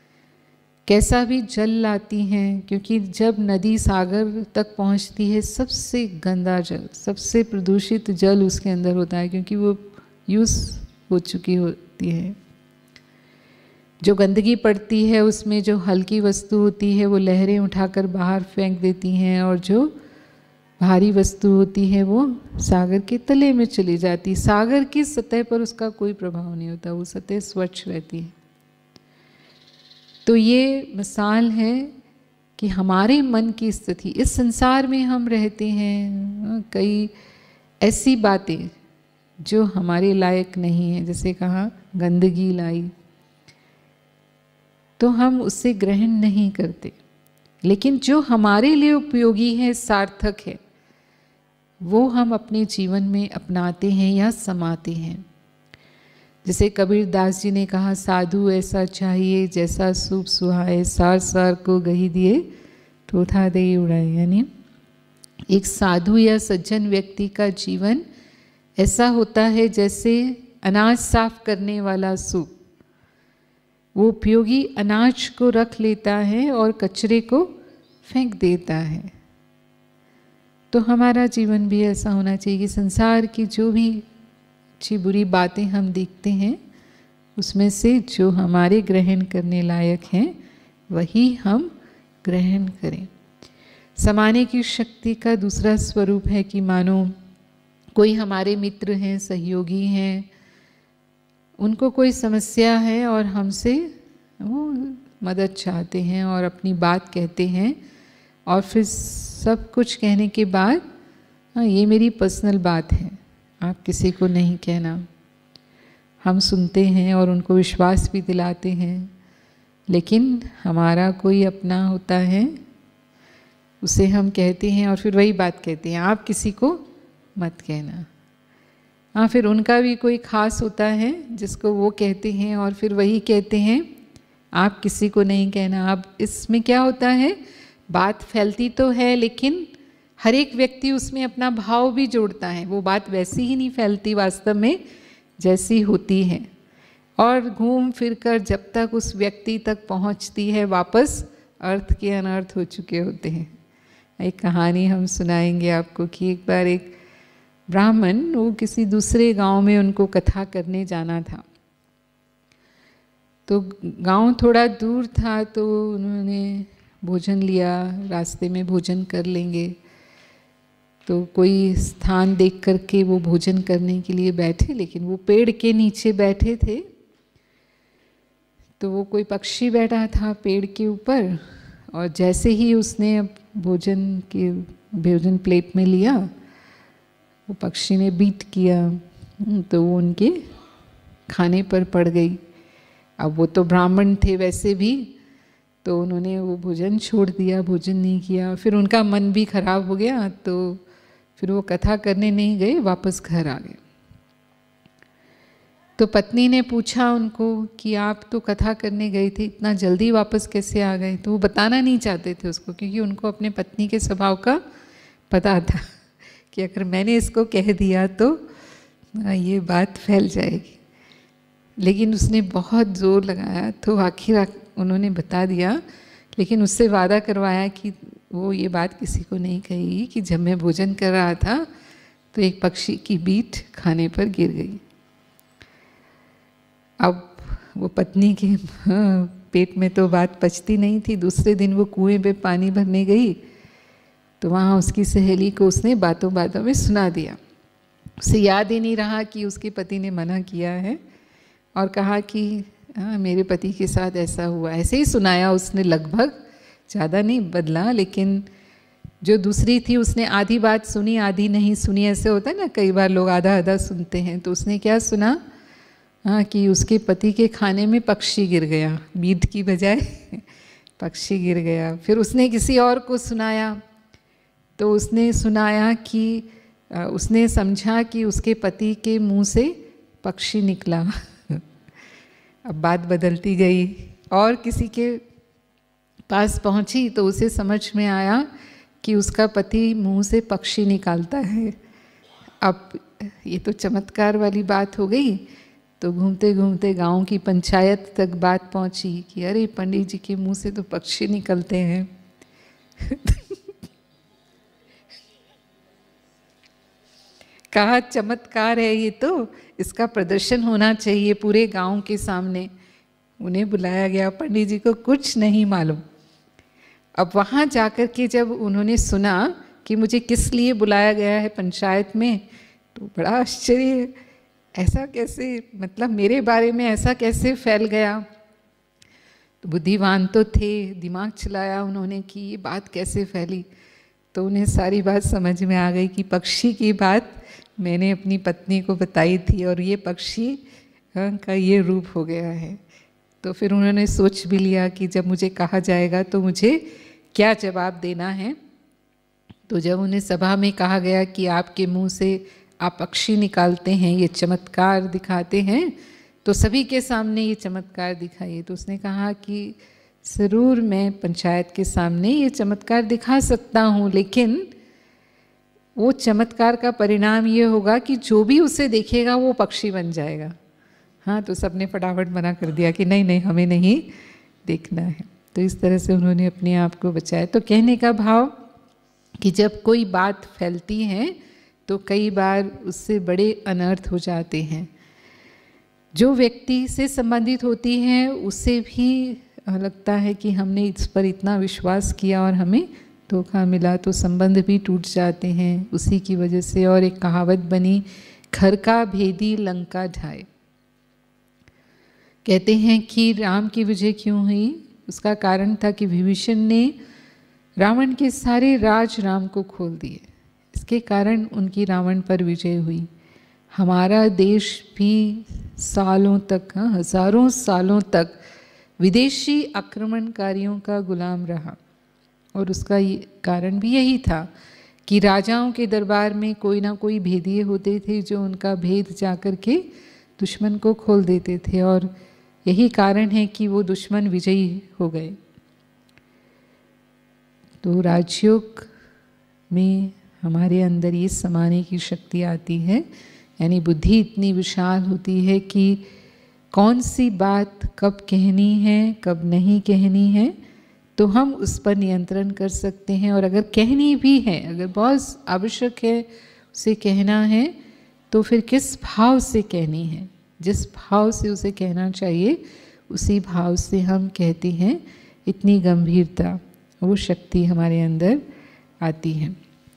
कैसा भी जल लाती हैं, क्योंकि जब नदी सागर तक पहुँचती है सबसे गंदा जल, सबसे प्रदूषित जल उसके अंदर होता है, क्योंकि वो यूज़ हो चुकी होती है। जो गंदगी पड़ती है उसमें जो हल्की वस्तु होती है वो लहरें उठाकर बाहर फेंक देती हैं, और जो भारी वस्तु होती है वो सागर के तले में चली जाती। सागर की सतह पर उसका कोई प्रभाव नहीं होता, वो सतह स्वच्छ रहती है। तो ये मिसाल है कि हमारे मन की स्थिति, इस संसार में हम रहते हैं, कई ऐसी बातें जो हमारे लायक नहीं है, जैसे कहा गंदगी लाई, तो हम उससे ग्रहण नहीं करते, लेकिन जो हमारे लिए उपयोगी है, सार्थक है, वो हम अपने जीवन में अपनाते हैं या समाते हैं। जैसे कबीरदास जी ने कहा, साधु ऐसा चाहिए जैसा सूप सुहाए, सार सार को गही दिए थोथा दे उड़ाए। यानी एक साधु या सज्जन व्यक्ति का जीवन ऐसा होता है जैसे अनाज साफ करने वाला सूप, वो उपयोगी अनाज को रख लेता है और कचरे को फेंक देता है। तो हमारा जीवन भी ऐसा होना चाहिए कि संसार की जो भी अच्छी बुरी बातें हम देखते हैं, उसमें से जो हमारे ग्रहण करने लायक हैं वही हम ग्रहण करें। समाने की शक्ति का दूसरा स्वरूप है कि मानो कोई हमारे मित्र हैं, सहयोगी हैं, उनको कोई समस्या है और हमसे वो मदद चाहते हैं और अपनी बात कहते हैं, और फिर सब कुछ कहने के बाद, हाँ ये मेरी पर्सनल बात है, आप किसी को नहीं कहना। हम सुनते हैं और उनको विश्वास भी दिलाते हैं, लेकिन हमारा कोई अपना होता है, उसे हम कहते हैं और फिर वही बात कहते हैं, आप किसी को मत कहना। हाँ, फिर उनका भी कोई खास होता है जिसको वो कहते हैं और फिर वही कहते हैं, आप किसी को नहीं कहना। अब इसमें क्या होता है, बात फैलती तो है लेकिन हर एक व्यक्ति उसमें अपना भाव भी जोड़ता है, वो बात वैसी ही नहीं फैलती वास्तव में जैसी होती है, और घूम फिर कर जब तक उस व्यक्ति तक पहुंचती है वापस अर्थ के अनर्थ हो चुके होते हैं। एक कहानी हम सुनाएंगे आपको कि एक बार एक ब्राह्मण, वो किसी दूसरे गांव में उनको कथा करने जाना था। तो गांव थोड़ा दूर था, तो उन्होंने भोजन लिया, रास्ते में भोजन कर लेंगे, तो कोई स्थान देख करके वो भोजन करने के लिए बैठे, लेकिन वो पेड़ के नीचे बैठे थे। तो वो कोई पक्षी बैठा था पेड़ के ऊपर, और जैसे ही उसने भोजन के भोजन प्लेट में लिया, वो पक्षी ने बीट किया तो वो उनके खाने पर पड़ गई। अब वो तो ब्राह्मण थे वैसे भी, तो उन्होंने वो भोजन छोड़ दिया, भोजन नहीं किया। फिर उनका मन भी खराब हो गया, तो फिर वो कथा करने नहीं गए, वापस घर आ गए। तो पत्नी ने पूछा उनको कि आप तो कथा करने गए थे, इतना जल्दी वापस कैसे आ गए? तो वो बताना नहीं चाहते थे उसको, क्योंकि उनको अपने पत्नी के स्वभाव का पता था कि अगर मैंने इसको कह दिया तो ये बात फैल जाएगी। लेकिन उसने बहुत ज़ोर लगाया, तो आखिर उन्होंने बता दिया, लेकिन उससे वादा करवाया कि वो ये बात किसी को नहीं कहेगी कि जब मैं भोजन कर रहा था तो एक पक्षी की बीट खाने पर गिर गई। अब वो पत्नी के पेट में तो बात पचती नहीं थी। दूसरे दिन वो कुएं पे पानी भरने गई, तो वहाँ उसकी सहेली को उसने बातों बातों में सुना दिया। उसे याद ही नहीं रहा कि उसके पति ने मना किया है, और कहा कि हाँ मेरे पति के साथ ऐसा हुआ। ऐसे ही सुनाया उसने, लगभग, ज़्यादा नहीं बदला। लेकिन जो दूसरी थी उसने आधी बात सुनी, आधी नहीं सुनी। ऐसे होता है ना, कई बार लोग आधा आधा सुनते हैं। तो उसने क्या सुना, हाँ कि उसके पति के खाने में पक्षी गिर गया, बीट की बजाय पक्षी गिर गया। फिर उसने किसी और को सुनाया, तो उसने सुनाया कि उसने समझा कि उसके पति के मुंह से पक्षी निकला। अब बात बदलती गई, और किसी के पास पहुंची तो उसे समझ में आया कि उसका पति मुंह से पक्षी निकालता है। अब ये तो चमत्कार वाली बात हो गई। तो घूमते घूमते गांव की पंचायत तक बात पहुंची कि अरे पंडित जी के मुंह से तो पक्षी निकलते हैं। कहा चमत्कार है ये, तो इसका प्रदर्शन होना चाहिए पूरे गांव के सामने। उन्हें बुलाया गया, पंडित जी को कुछ नहीं मालूम। अब वहाँ जाकर के जब उन्होंने सुना कि मुझे किस लिए बुलाया गया है पंचायत में, तो बड़ा आश्चर्य, ऐसा कैसे, मतलब मेरे बारे में ऐसा कैसे फैल गया। तो बुद्धिमान तो थे, दिमाग चलाया उन्होंने कि ये बात कैसे फैली। तो उन्हें सारी बात समझ में आ गई कि पक्षी की बात मैंने अपनी पत्नी को बताई थी और ये पक्षी का ये रूप हो गया है। तो फिर उन्होंने सोच भी लिया कि जब मुझे कहा जाएगा तो मुझे क्या जवाब देना है। तो जब उन्हें सभा में कहा गया कि आपके मुंह से आप पक्षी निकालते हैं, ये चमत्कार दिखाते हैं, तो सभी के सामने ये चमत्कार दिखाइए। तो उसने कहा कि ज़रूर मैं पंचायत के सामने ये चमत्कार दिखा सकता हूँ, लेकिन वो चमत्कार का परिणाम ये होगा कि जो भी उसे देखेगा वो पक्षी बन जाएगा। हाँ, तो सबने फटाफट मना कर दिया कि नहीं नहीं, हमें नहीं देखना है। तो इस तरह से उन्होंने अपने आप को बचाया। तो कहने का भाव कि जब कोई बात फैलती है तो कई बार उससे बड़े अनर्थ हो जाते हैं। जो व्यक्ति से संबंधित होती हैं उससे भी लगता है कि हमने इस पर इतना विश्वास किया और हमें धोखा मिला, तो संबंध भी टूट जाते हैं उसी की वजह से। और एक कहावत बनी, घर का भेदी लंका ढाए। कहते हैं कि राम की विजय क्यों हुई, उसका कारण था कि विभीषण ने रावण के सारे राज राम को खोल दिए, इसके कारण उनकी रावण पर विजय हुई। हमारा देश भी सालों तक, हाँ हजारों सालों तक विदेशी आक्रमणकारियों का गुलाम रहा, और उसका कारण भी यही था कि राजाओं के दरबार में कोई ना कोई भेदिए होते थे जो उनका भेद जाकर के दुश्मन को खोल देते थे, और यही कारण है कि वो दुश्मन विजयी हो गए। तो राजयोग में हमारे अंदर ये समाने की शक्ति आती है, यानी बुद्धि इतनी विशाल होती है कि कौन सी बात कब कहनी है कब नहीं कहनी है, तो हम उस पर नियंत्रण कर सकते हैं। और अगर कहनी भी है, अगर बहुत आवश्यक है उसे कहना है, तो फिर किस भाव से कहनी है, जिस भाव से उसे कहना चाहिए उसी भाव से हम कहते हैं। इतनी गंभीरता, वो शक्ति हमारे अंदर आती है।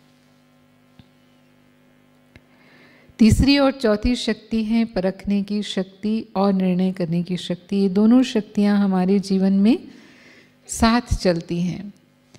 तीसरी और चौथी शक्ति है परखने की शक्ति और निर्णय करने की शक्ति। ये दोनों शक्तियाँ हमारे जीवन में साथ चलती हैं।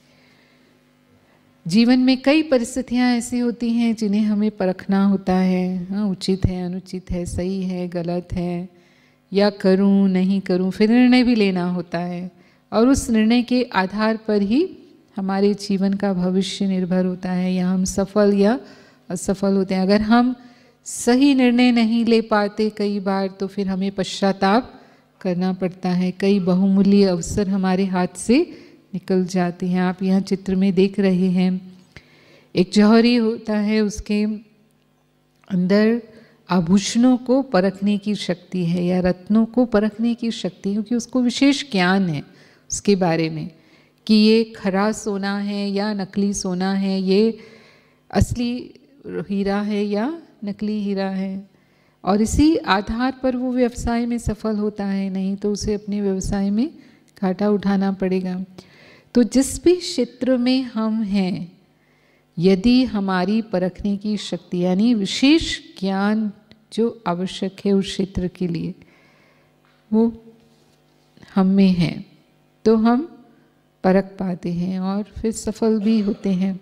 जीवन में कई परिस्थितियाँ ऐसी होती हैं जिन्हें हमें परखना होता है, हाँ उचित है अनुचित है, सही है गलत है, या करूँ नहीं करूँ, फिर निर्णय भी लेना होता है। और उस निर्णय के आधार पर ही हमारे जीवन का भविष्य निर्भर होता है, या हम सफल या असफल होते हैं। अगर हम सही निर्णय नहीं ले पाते कई बार, तो फिर हमें पश्चाताप करना पड़ता है। कई बहुमूल्य अवसर हमारे हाथ से निकल जाते हैं। आप यहाँ चित्र में देख रहे हैं, एक जौहरी होता है, उसके अंदर आभूषणों को परखने की शक्ति है या रत्नों को परखने की शक्ति, क्योंकि उसको विशेष ज्ञान है उसके बारे में कि ये खरा सोना है या नकली सोना है, ये असली हीरा है या नकली हीरा है, और इसी आधार पर वो व्यवसाय में सफल होता है, नहीं तो उसे अपने व्यवसाय में घाटा उठाना पड़ेगा। तो जिस भी क्षेत्र में हम हैं, यदि हमारी परखने की शक्ति यानी विशेष ज्ञान जो आवश्यक है उस क्षेत्र के लिए वो हम में है, तो हम परख पाते हैं और फिर सफल भी होते हैं।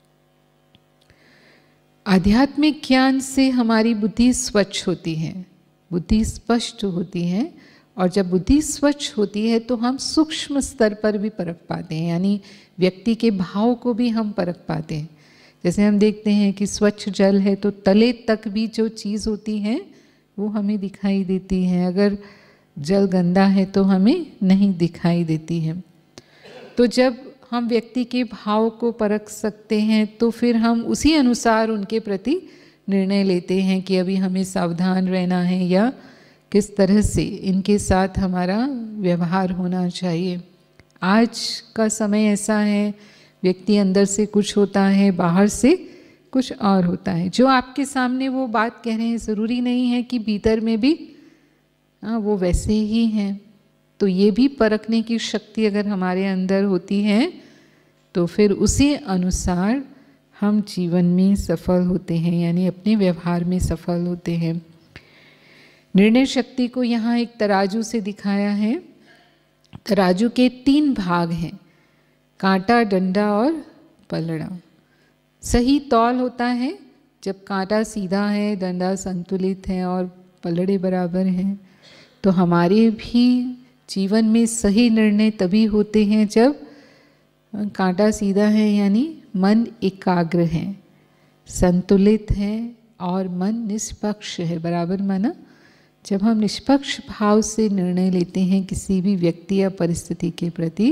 आध्यात्मिक ज्ञान से हमारी बुद्धि स्वच्छ होती है, बुद्धि स्पष्ट होती है, और जब बुद्धि स्वच्छ होती है तो हम सूक्ष्म स्तर पर भी परख पाते हैं, यानी व्यक्ति के भाव को भी हम परख पाते हैं। जैसे हम देखते हैं कि स्वच्छ जल है तो तले तक भी जो चीज़ होती है वो हमें दिखाई देती है, अगर जल गंदा है तो हमें नहीं दिखाई देती है। तो जब हम व्यक्ति के भाव को परख सकते हैं तो फिर हम उसी अनुसार उनके प्रति निर्णय लेते हैं कि अभी हमें सावधान रहना है या किस तरह से इनके साथ हमारा व्यवहार होना चाहिए। आज का समय ऐसा है, व्यक्ति अंदर से कुछ होता है, बाहर से कुछ और होता है। जो आपके सामने वो बात कह रहे हैं ज़रूरी नहीं है कि भीतर में भी हाँ वो वैसे ही हैं। तो ये भी परखने की शक्ति अगर हमारे अंदर होती है तो फिर उसी अनुसार हम जीवन में सफल होते हैं, यानी अपने व्यवहार में सफल होते हैं। निर्णय शक्ति को यहाँ एक तराजू से दिखाया है। तराजू के तीन भाग हैं, कांटा, डंडा और पलड़ा। सही तौल होता है जब कांटा सीधा है, डंडा संतुलित है और पलड़े बराबर हैं। तो हमारे भी जीवन में सही निर्णय तभी होते हैं जब कांटा सीधा है, यानी मन एकाग्र है, संतुलित है और मन निष्पक्ष है। बराबर माना, जब हम निष्पक्ष भाव से निर्णय लेते हैं किसी भी व्यक्ति या परिस्थिति के प्रति।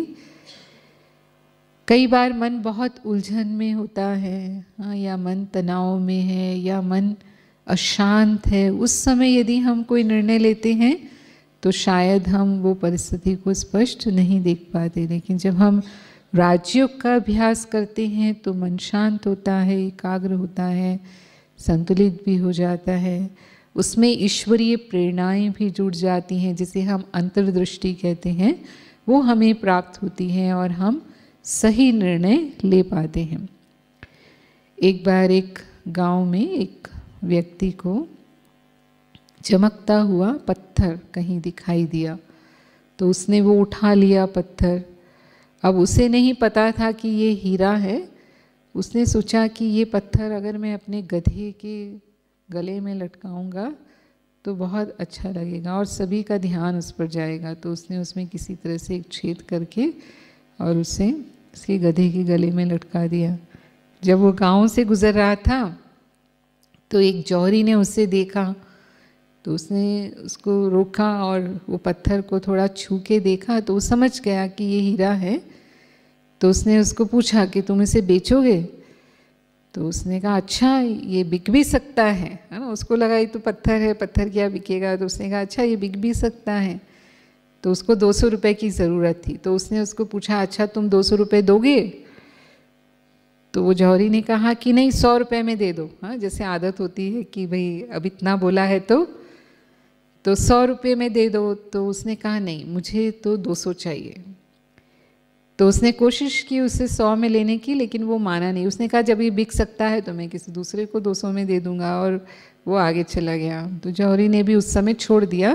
कई बार मन बहुत उलझन में होता है, हाँ, या मन तनाव में है या मन अशांत है। उस समय यदि हम कोई निर्णय लेते हैं तो शायद हम वो परिस्थिति को स्पष्ट नहीं देख पाते, लेकिन जब हम राजयोग का अभ्यास करते हैं तो मन शांत होता है, एकाग्र होता है, संतुलित भी हो जाता है। उसमें ईश्वरीय प्रेरणाएं भी जुड़ जाती हैं, जिसे हम अंतर्दृष्टि कहते हैं, वो हमें प्राप्त होती हैं और हम सही निर्णय ले पाते हैं। एक बार एक गांव में एक व्यक्ति को चमकता हुआ पत्थर कहीं दिखाई दिया, तो उसने वो उठा लिया पत्थर। अब उसे नहीं पता था कि ये हीरा है। उसने सोचा कि ये पत्थर अगर मैं अपने गधे के गले में लटकाऊंगा तो बहुत अच्छा लगेगा और सभी का ध्यान उस पर जाएगा। तो उसने उसमें किसी तरह से एक छेद करके और उसे उसके गधे के गले में लटका दिया। जब वो गांव से गुजर रहा था तो एक जौहरी ने उसे देखा, तो उसने उसको रोका और वो पत्थर को थोड़ा छू के देखा, तो वो समझ गया कि ये हीरा है। तो उसने उसको पूछा कि तुम इसे बेचोगे? तो उसने कहा अच्छा ये बिक भी सकता है, है ना। उसको लगा ये तो पत्थर है, पत्थर क्या बिकेगा। तो उसने कहा अच्छा ये बिक भी सकता है। तो उसको दो सौ रुपये की ज़रूरत थी। तो उसने उसको पूछा अच्छा तुम दो सौ रुपये दोगे? तो वो जौहरी ने कहा कि नहीं सौ रुपये में दे दो। हाँ, जैसे आदत होती है कि भाई अब इतना बोला है तो तो सौ रुपये में दे दो। तो उसने कहा नहीं मुझे तो दो सौ चाहिए। तो उसने कोशिश की उसे सौ में लेने की, लेकिन वो माना नहीं। उसने कहा जब ये बिक सकता है तो मैं किसी दूसरे को दो सौ में दे दूंगा, और वो आगे चला गया। तो जौहरी ने भी उस समय छोड़ दिया।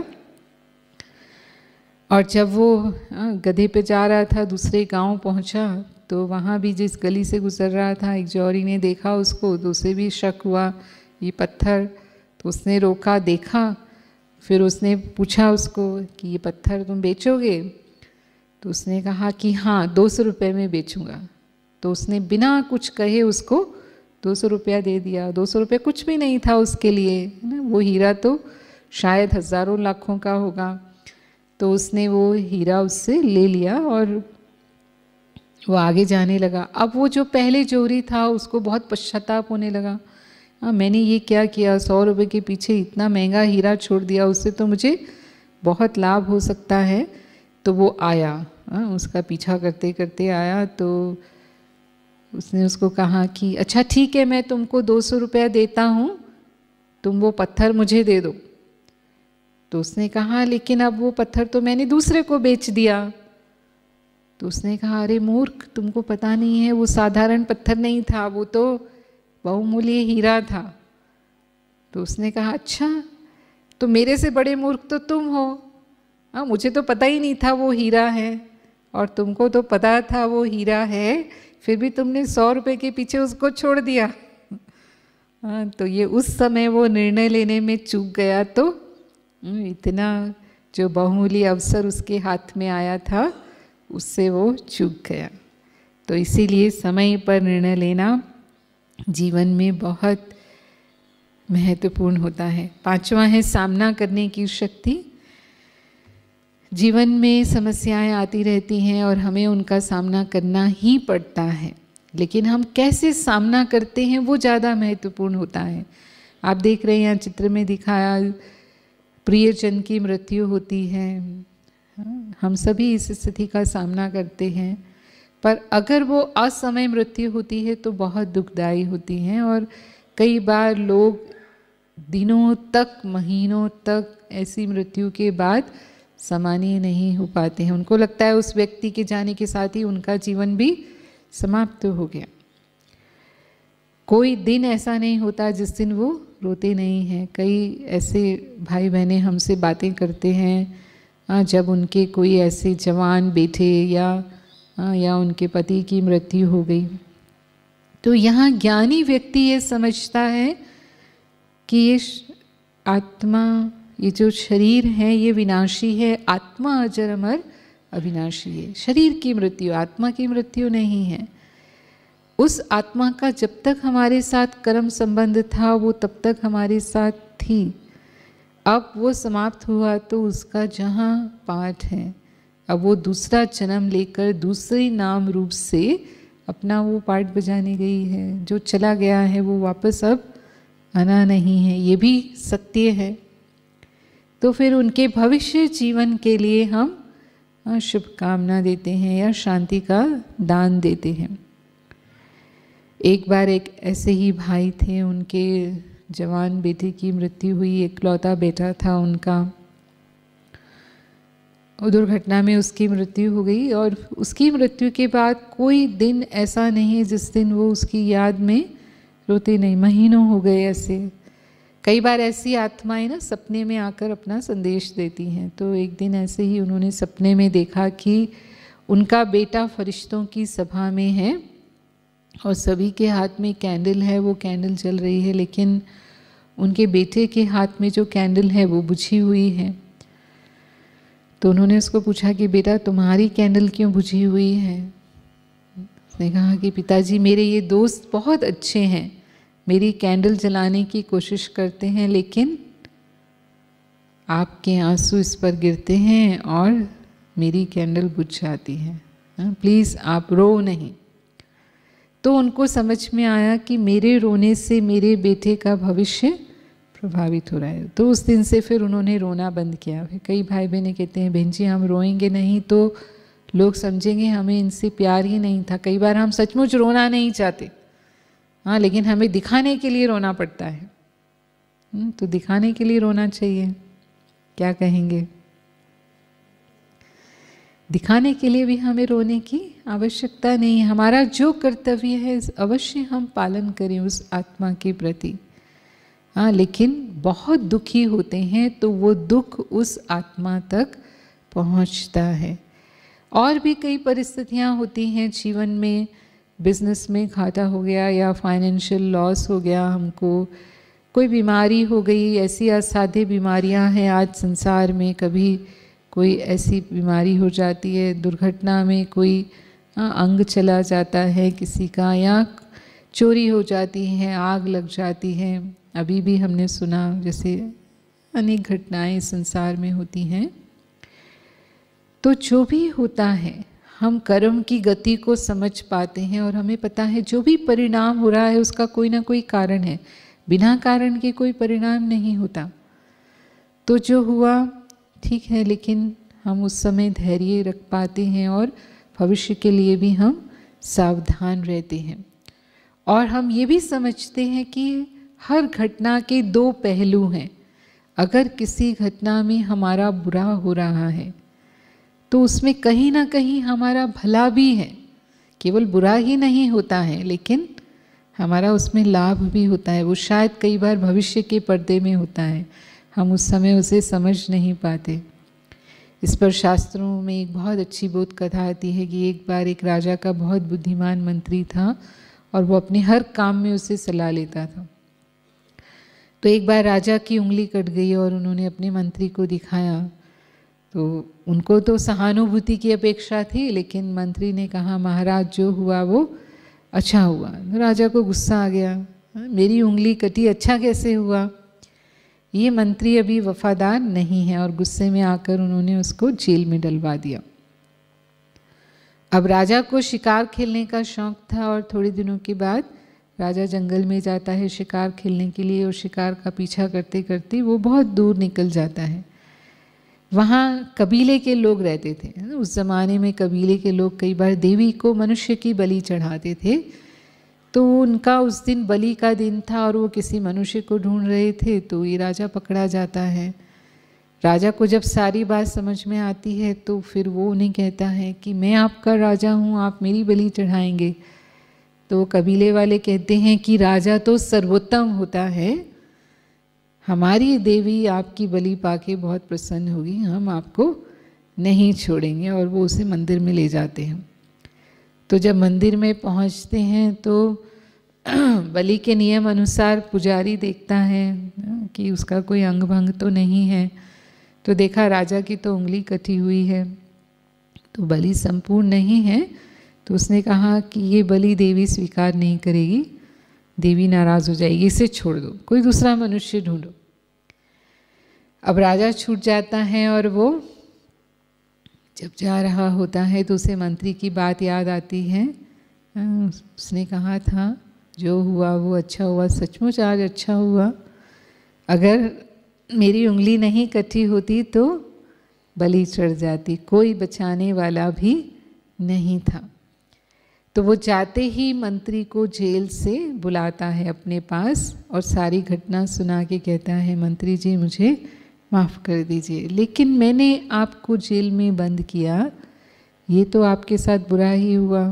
और जब वो गधे पे जा रहा था, दूसरे गांव पहुंचा, तो वहाँ भी जिस गली से गुजर रहा था एक जौहरी ने देखा उसको, तो उसे भी शक हुआ ये पत्थर। तो उसने रोका, देखा, फिर उसने पूछा उसको कि ये पत्थर तुम बेचोगे? तो उसने कहा कि हाँ दो सौ रुपये में बेचूंगा। तो उसने बिना कुछ कहे उसको दो सौ रुपया दे दिया। दो सौ रुपये कुछ भी नहीं था उसके लिए, है ना। वो हीरा तो शायद हज़ारों लाखों का होगा। तो उसने वो हीरा उससे ले लिया और वो आगे जाने लगा। अब वो जो पहले जौहरी था उसको बहुत पश्चाताप होने लगा, हाँ मैंने ये क्या किया, सौ रुपये के पीछे इतना महंगा हीरा छोड़ दिया, उससे तो मुझे बहुत लाभ हो सकता है। तो वो आया, हाँ उसका पीछा करते करते आया। तो उसने उसको कहा कि अच्छा ठीक है मैं तुमको दो सौ रुपया देता हूँ, तुम वो पत्थर मुझे दे दो। तो उसने कहा लेकिन अब वो पत्थर तो मैंने दूसरे को बेच दिया। तो उसने कहा अरे मूर्ख, तुमको पता नहीं है वो साधारण पत्थर नहीं था, वो तो बहुमूल्य हीरा था। तो उसने कहा अच्छा तो मेरे से बड़े मूर्ख तो तुम हो। हाँ मुझे तो पता ही नहीं था वो हीरा है, और तुमको तो पता था वो हीरा है, फिर भी तुमने सौ रुपये के पीछे उसको छोड़ दिया। हाँ तो ये उस समय वो निर्णय लेने में चूक गया। तो इतना जो बहुमूल्य अवसर उसके हाथ में आया था उससे वो चूक गया। तो इसीलिए समय पर निर्णय लेना जीवन में बहुत महत्वपूर्ण होता है। पांचवा है सामना करने की शक्ति। जीवन में समस्याएं आती रहती हैं और हमें उनका सामना करना ही पड़ता है, लेकिन हम कैसे सामना करते हैं वो ज़्यादा महत्वपूर्ण होता है। आप देख रहे हैं यहाँ चित्र में दिखाया, प्रियजन की मृत्यु होती है, हम सभी इस स्थिति का सामना करते हैं। पर अगर वो असमय मृत्यु होती है तो बहुत दुखदाई होती हैं, और कई बार लोग दिनों तक, महीनों तक ऐसी मृत्यु के बाद सामान्य नहीं हो पाते हैं। उनको लगता है उस व्यक्ति के जाने के साथ ही उनका जीवन भी समाप्त हो गया। कोई दिन ऐसा नहीं होता जिस दिन वो रोते नहीं हैं। कई ऐसे भाई बहनें हमसे बातें करते हैं जब उनके कोई ऐसे जवान बेटे या या उनके पति की मृत्यु हो गई। तो यहाँ ज्ञानी व्यक्ति ये समझता है कि ये आत्मा, ये जो शरीर है ये विनाशी है, आत्मा अजर अमर अविनाशी है। शरीर की मृत्यु, आत्मा की मृत्यु नहीं है। उस आत्मा का जब तक हमारे साथ कर्म संबंध था वो तब तक हमारे साथ थी। अब वो समाप्त हुआ तो उसका जहाँ पाठ है, अब वो दूसरा जन्म लेकर दूसरे नाम रूप से अपना वो पार्ट बजाने गई है। जो चला गया है वो वापस अब आना नहीं है, ये भी सत्य है। तो फिर उनके भविष्य जीवन के लिए हम शुभकामना देते हैं या शांति का दान देते हैं। एक बार एक ऐसे ही भाई थे, उनके जवान बेटे की मृत्यु हुई, एकलौता बेटा था उनका। दुर्घटना में उसकी मृत्यु हो गई और उसकी मृत्यु के बाद कोई दिन ऐसा नहीं जिस दिन वो उसकी याद में रोते नहीं। महीनों हो गए ऐसे। कई बार ऐसी आत्माएं ना सपने में आकर अपना संदेश देती हैं। तो एक दिन ऐसे ही उन्होंने सपने में देखा कि उनका बेटा फरिश्तों की सभा में है और सभी के हाथ में कैंडल है, वो कैंडल जल रही है, लेकिन उनके बेटे के हाथ में जो कैंडल है वो बुझी हुई है। तो उन्होंने उसको पूछा कि बेटा तुम्हारी कैंडल क्यों बुझी हुई है? उसने कहा कि पिताजी मेरे ये दोस्त बहुत अच्छे हैं, मेरी कैंडल जलाने की कोशिश करते हैं, लेकिन आपके आंसू इस पर गिरते हैं और मेरी कैंडल बुझ जाती है। प्लीज़ आप रो नहीं। तो उनको समझ में आया कि मेरे रोने से मेरे बेटे का भविष्य प्रभावित हो रहा है। तो उस दिन से फिर उन्होंने रोना बंद किया। फिर कई भाई बहनें कहते हैं बहन जी हम रोएंगे नहीं तो लोग समझेंगे हमें इनसे प्यार ही नहीं था। कई बार हम सचमुच रोना नहीं चाहते, हाँ, लेकिन हमें दिखाने के लिए रोना पड़ता है। तो दिखाने के लिए रोना चाहिए, क्या कहेंगे? दिखाने के लिए भी हमें रोने की आवश्यकता नहीं है। हमारा जो कर्तव्य है अवश्य हम पालन करें उस आत्मा के प्रति। हाँ, लेकिन बहुत दुखी होते हैं तो वो दुख उस आत्मा तक पहुंचता है। और भी कई परिस्थितियां होती हैं जीवन में, बिजनेस में घाटा हो गया या फाइनेंशियल लॉस हो गया, हमको कोई बीमारी हो गई। ऐसी असाध्य बीमारियां हैं आज संसार में। कभी कोई ऐसी बीमारी हो जाती है, दुर्घटना में कोई अंग चला जाता है किसी का, या चोरी हो जाती है, आग लग जाती है। अभी भी हमने सुना, जैसे अनेक घटनाएं संसार में होती हैं। तो जो भी होता है हम कर्म की गति को समझ पाते हैं और हमें पता है जो भी परिणाम हो रहा है उसका कोई ना कोई कारण है। बिना कारण के कोई परिणाम नहीं होता। तो जो हुआ ठीक है, लेकिन हम उस समय धैर्य रख पाते हैं और भविष्य के लिए भी हम सावधान रहते हैं। और हम ये भी समझते हैं कि हर घटना के दो पहलू हैं। अगर किसी घटना में हमारा बुरा हो रहा है तो उसमें कहीं ना कहीं हमारा भला भी है। केवल बुरा ही नहीं होता है, लेकिन हमारा उसमें लाभ भी होता है। वो शायद कई बार भविष्य के पर्दे में होता है, हम उस समय उसे समझ नहीं पाते। इस पर शास्त्रों में एक बहुत अच्छी बोध कथा आती है कि एक बार एक राजा का बहुत बुद्धिमान मंत्री था और वो अपने हर काम में उसे सलाह लेता था। तो एक बार राजा की उंगली कट गई और उन्होंने अपने मंत्री को दिखाया। तो उनको तो सहानुभूति की अपेक्षा थी, लेकिन मंत्री ने कहा महाराज जो हुआ वो अच्छा हुआ। तो राजा को गुस्सा आ गया, मेरी उंगली कटी, अच्छा कैसे हुआ? ये मंत्री अभी वफादार नहीं है, और गुस्से में आकर उन्होंने उसको जेल में डलवा दिया। अब राजा को शिकार खेलने का शौक था और थोड़े दिनों के बाद राजा जंगल में जाता है शिकार खेलने के लिए, और शिकार का पीछा करते करते वो बहुत दूर निकल जाता है। वहाँ कबीले के लोग रहते थे। उस ज़माने में कबीले के लोग कई बार देवी को मनुष्य की बलि चढ़ाते थे। तो उनका उस दिन बलि का दिन था और वो किसी मनुष्य को ढूंढ रहे थे। तो ये राजा पकड़ा जाता है। राजा को जब सारी बात समझ में आती है तो फिर वो उन्हें कहता है कि मैं आपका राजा हूँ, आप मेरी बलि चढ़ाएंगे। तो कबीले वाले कहते हैं कि राजा तो सर्वोत्तम होता है, हमारी देवी आपकी बलि पाके बहुत प्रसन्न होगी, हम आपको नहीं छोड़ेंगे। और वो उसे मंदिर में ले जाते हैं। तो जब मंदिर में पहुंचते हैं तो बलि के नियम अनुसार पुजारी देखता है कि उसका कोई अंग भंग तो नहीं है। तो देखा राजा की तो उंगली कटी हुई है, तो बलि संपूर्ण नहीं है। तो उसने कहा कि ये बलि देवी स्वीकार नहीं करेगी, देवी नाराज हो जाएगी, इसे छोड़ दो, कोई दूसरा मनुष्य ढूंढो। अब राजा छूट जाता है और वो जब जा रहा होता है तो उसे मंत्री की बात याद आती है। उसने कहा था जो हुआ वो अच्छा हुआ, सचमुच आज अच्छा हुआ। अगर मेरी उंगली नहीं कटी होती तो बलि चढ़ जाती, कोई बचाने वाला भी नहीं था। तो वो जाते ही मंत्री को जेल से बुलाता है अपने पास और सारी घटना सुना के कहता है, मंत्री जी मुझे माफ़ कर दीजिए, लेकिन मैंने आपको जेल में बंद किया, ये तो आपके साथ बुरा ही हुआ।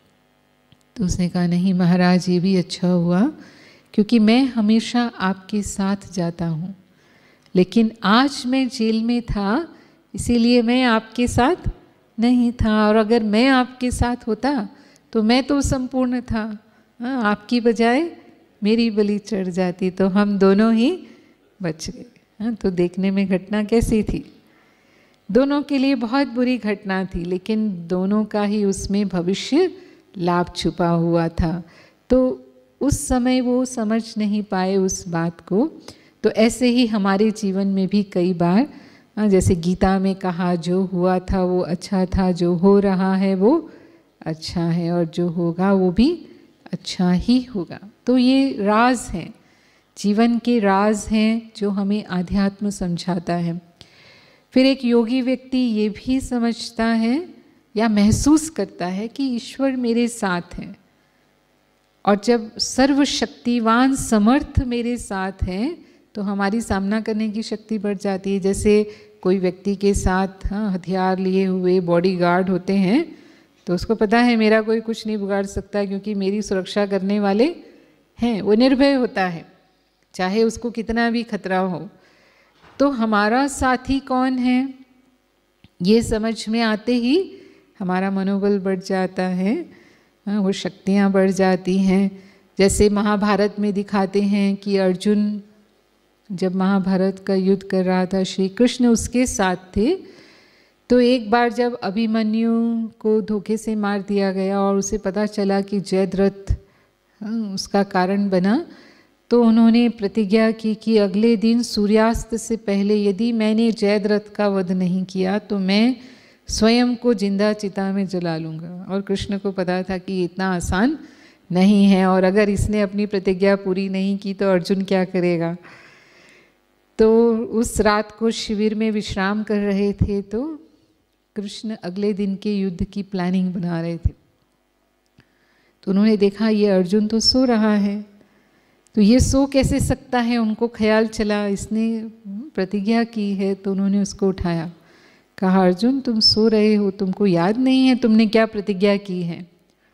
तो उसने कहा नहीं महाराज, ये भी अच्छा हुआ क्योंकि मैं हमेशा आपके साथ जाता हूँ, लेकिन आज मैं जेल में था इसीलिए मैं आपके साथ नहीं था, और अगर मैं आपके साथ होता तो मैं तो संपूर्ण था, हाँ, आपकी बजाय मेरी बलि चढ़ जाती तो हम दोनों ही बच गए। हाँ, तो देखने में घटना कैसी थी, दोनों के लिए बहुत बुरी घटना थी, लेकिन दोनों का ही उसमें भविष्य लाभ छुपा हुआ था। तो उस समय वो समझ नहीं पाए उस बात को। तो ऐसे ही हमारे जीवन में भी कई बार, जैसे गीता में कहा, जो हुआ था वो अच्छा था, जो हो रहा है वो अच्छा है, और जो होगा वो भी अच्छा ही होगा। तो ये राज हैं, जीवन के राज हैं जो हमें आध्यात्म समझाता है। फिर एक योगी व्यक्ति ये भी समझता है या महसूस करता है कि ईश्वर मेरे साथ है, और जब सर्वशक्तिवान समर्थ मेरे साथ हैं तो हमारी सामना करने की शक्ति बढ़ जाती है। जैसे कोई व्यक्ति के साथ हाँ हथियार लिए हुए बॉडीगार्ड होते हैं तो उसको पता है मेरा कोई कुछ नहीं बिगाड़ सकता क्योंकि मेरी सुरक्षा करने वाले हैं, वो निर्भय होता है चाहे उसको कितना भी खतरा हो। तो हमारा साथी कौन है ये समझ में आते ही हमारा मनोबल बढ़ जाता है, वो शक्तियाँ बढ़ जाती हैं। जैसे महाभारत में दिखाते हैं कि अर्जुन जब महाभारत का युद्ध कर रहा था, श्री कृष्ण उसके साथ थे। तो एक बार जब अभिमन्यु को धोखे से मार दिया गया और उसे पता चला कि जयद्रथ उसका कारण बना, तो उन्होंने प्रतिज्ञा की कि अगले दिन सूर्यास्त से पहले यदि मैंने जयद्रथ का वध नहीं किया तो मैं स्वयं को जिंदा चिता में जला लूँगा। और कृष्ण को पता था कि इतना आसान नहीं है, और अगर इसने अपनी प्रतिज्ञा पूरी नहीं की तो अर्जुन क्या करेगा। तो उस रात को शिविर में विश्राम कर रहे थे तो कृष्ण अगले दिन के युद्ध की प्लानिंग बना रहे थे। तो उन्होंने देखा ये अर्जुन तो सो रहा है, तो ये सो कैसे सकता है। उनको ख्याल चला इसने प्रतिज्ञा की है, तो उन्होंने उसको उठाया, कहा अर्जुन तुम सो रहे हो, तुमको याद नहीं है तुमने क्या प्रतिज्ञा की है।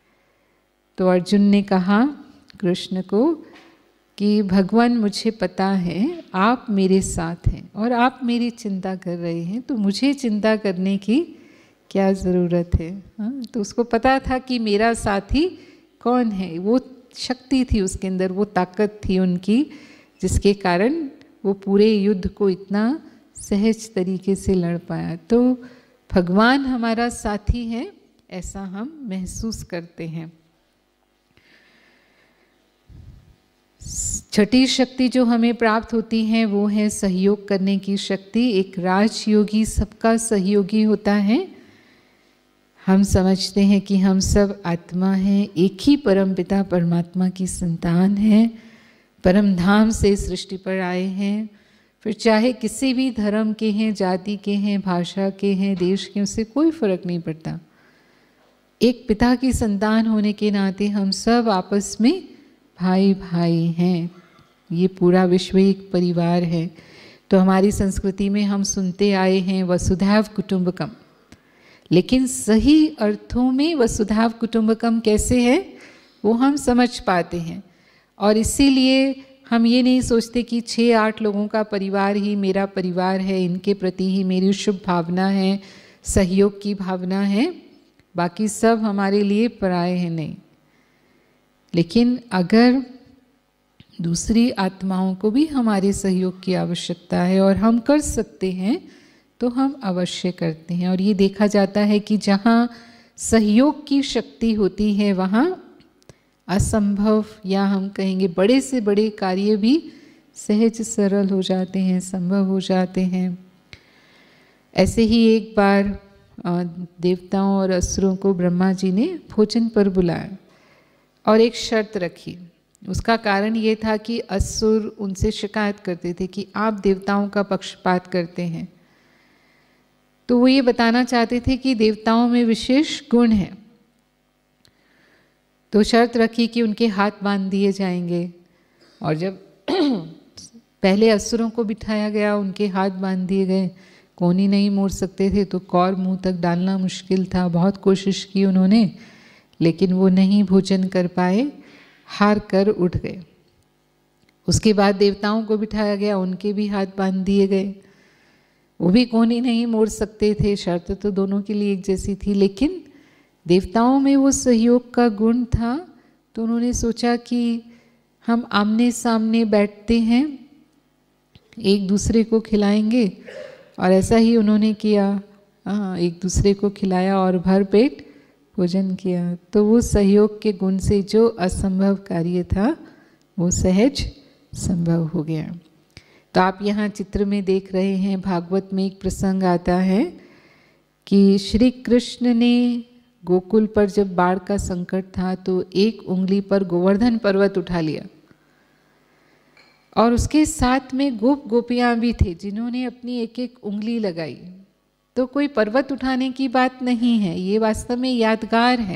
तो अर्जुन ने कहा कृष्ण को कि भगवान मुझे पता है आप मेरे साथ हैं और आप मेरी चिंता कर रहे हैं, तो मुझे चिंता करने की क्या ज़रूरत है। हाँ, तो उसको पता था कि मेरा साथी कौन है, वो शक्ति थी उसके अंदर, वो ताकत थी उनकी, जिसके कारण वो पूरे युद्ध को इतना सहज तरीके से लड़ पाया। तो भगवान हमारा साथी है ऐसा हम महसूस करते हैं। छठी शक्ति जो हमें प्राप्त होती है वो है सहयोग करने की शक्ति। एक राजयोगी सबका सहयोगी होता है। हम समझते हैं कि हम सब आत्मा हैं, एक ही परमपिता परमात्मा की संतान हैं, परम धाम से सृष्टि पर आए हैं। फिर चाहे किसी भी धर्म के हैं, जाति के हैं, भाषा के हैं, देश के, उससे कोई फर्क नहीं पड़ता। एक पिता की संतान होने के नाते हम सब आपस में भाई भाई हैं, ये पूरा विश्व एक परिवार है। तो हमारी संस्कृति में हम सुनते आए हैं वसुधैव कुटुंबकम, लेकिन सही अर्थों में वसुधैव कुटुंबकम कैसे है वो हम समझ पाते हैं। और इसीलिए हम ये नहीं सोचते कि छः आठ लोगों का परिवार ही मेरा परिवार है, इनके प्रति ही मेरी शुभ भावना है, सहयोग की भावना है, बाकी सब हमारे लिए पराये हैं, नहीं। लेकिन अगर दूसरी आत्माओं को भी हमारे सहयोग की आवश्यकता है और हम कर सकते हैं तो हम अवश्य करते हैं। और ये देखा जाता है कि जहाँ सहयोग की शक्ति होती है वहाँ असंभव या हम कहेंगे बड़े से बड़े कार्य भी सहज सरल हो जाते हैं, संभव हो जाते हैं। ऐसे ही एक बार देवताओं और असुरों को ब्रह्मा जी ने भोजन पर बुलाया और एक शर्त रखी। उसका कारण ये था कि असुर उनसे शिकायत करते थे कि आप देवताओं का पक्षपात करते हैं। तो वो ये बताना चाहते थे कि देवताओं में विशेष गुण है। तो शर्त रखी कि उनके हाथ बांध दिए जाएंगे। और जब पहले असुरों को बिठाया गया, उनके हाथ बांध दिए गए, कोनी नहीं मोड़ सकते थे तो कौर मुंह तक डालना मुश्किल था। बहुत कोशिश की उन्होंने, लेकिन वो नहीं भोजन कर पाए, हार कर उठ गए। उसके बाद देवताओं को बिठाया गया, उनके भी हाथ बांध दिए गए, वो भी कोनी नहीं मोड़ सकते थे। शर्त तो दोनों के लिए एक जैसी थी, लेकिन देवताओं में वो सहयोग का गुण था। तो उन्होंने सोचा कि हम आमने सामने बैठते हैं, एक दूसरे को खिलाएंगे। और ऐसा ही उन्होंने किया, हाँ, एक दूसरे को खिलाया और भर पेट भोजन किया। तो वो सहयोग के गुण से जो असंभव कार्य था वो सहज संभव हो गया। तो आप यहाँ चित्र में देख रहे हैं, भागवत में एक प्रसंग आता है कि श्री कृष्ण ने गोकुल पर जब बाढ़ का संकट था तो एक उंगली पर गोवर्धन पर्वत उठा लिया और उसके साथ में गोप गोपियाँ भी थे जिन्होंने अपनी एक एक उंगली लगाई। तो कोई पर्वत उठाने की बात नहीं है, ये वास्तव में यादगार है।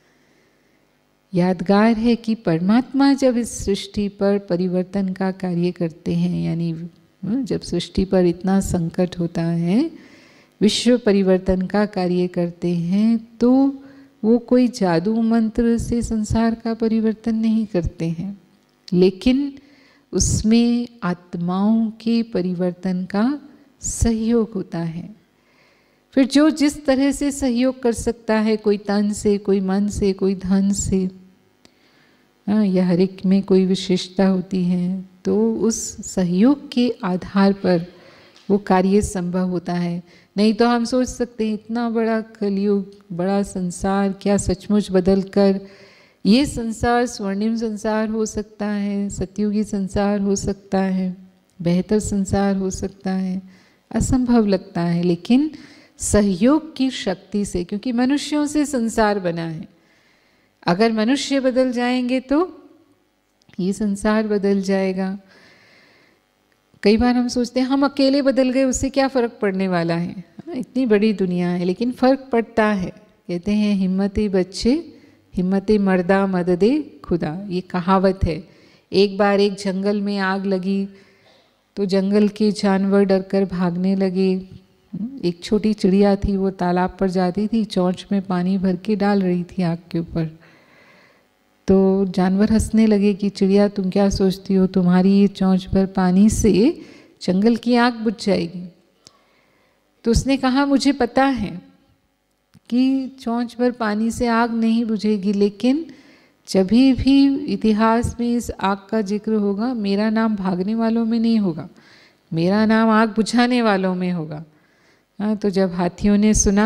यादगार है कि परमात्मा जब इस सृष्टि पर परिवर्तन का कार्य करते हैं, यानी जब सृष्टि पर इतना संकट होता है, विश्व परिवर्तन का कार्य करते हैं, तो वो कोई जादू मंत्र से संसार का परिवर्तन नहीं करते हैं, लेकिन उसमें आत्माओं के परिवर्तन का सहयोग होता है। फिर जो जिस तरह से सहयोग कर सकता है, कोई तन से, कोई मन से, कोई धन से, हाँ, या हर एक में कोई विशेषता होती है, तो उस सहयोग के आधार पर वो कार्य संभव होता है। नहीं तो हम सोच सकते हैं इतना बड़ा कलयुग, बड़ा संसार, क्या सचमुच बदल कर ये संसार स्वर्णिम संसार हो सकता है, सतयुगी संसार हो सकता है, बेहतर संसार हो सकता है? असंभव लगता है। लेकिन सहयोग की शक्ति से, क्योंकि मनुष्यों से संसार बना है, अगर मनुष्य बदल जाएंगे तो ये संसार बदल जाएगा। कई बार हम सोचते हैं हम अकेले बदल गए, उससे क्या फ़र्क पड़ने वाला है, इतनी बड़ी दुनिया है, लेकिन फ़र्क पड़ता है। कहते हैं हिम्मती बच्चे हिम्मती मर्दा मददे खुदा, ये कहावत है। एक बार एक जंगल में आग लगी तो जंगल के जानवर डरकर भागने लगे। एक छोटी चिड़िया थी, वो तालाब पर जाती थी, चोंच में पानी भर के डाल रही थी आग के ऊपर। तो जानवर हंसने लगे कि चिड़िया तुम क्या सोचती हो, तुम्हारी ये चोंच भर पानी से जंगल की आग बुझ जाएगी। तो उसने कहा मुझे पता है कि चोंच भर पानी से आग नहीं बुझेगी, लेकिन जब भी इतिहास में इस आग का जिक्र होगा, मेरा नाम भागने वालों में नहीं होगा, मेरा नाम आग बुझाने वालों में होगा। हाँ, तो जब हाथियों ने सुना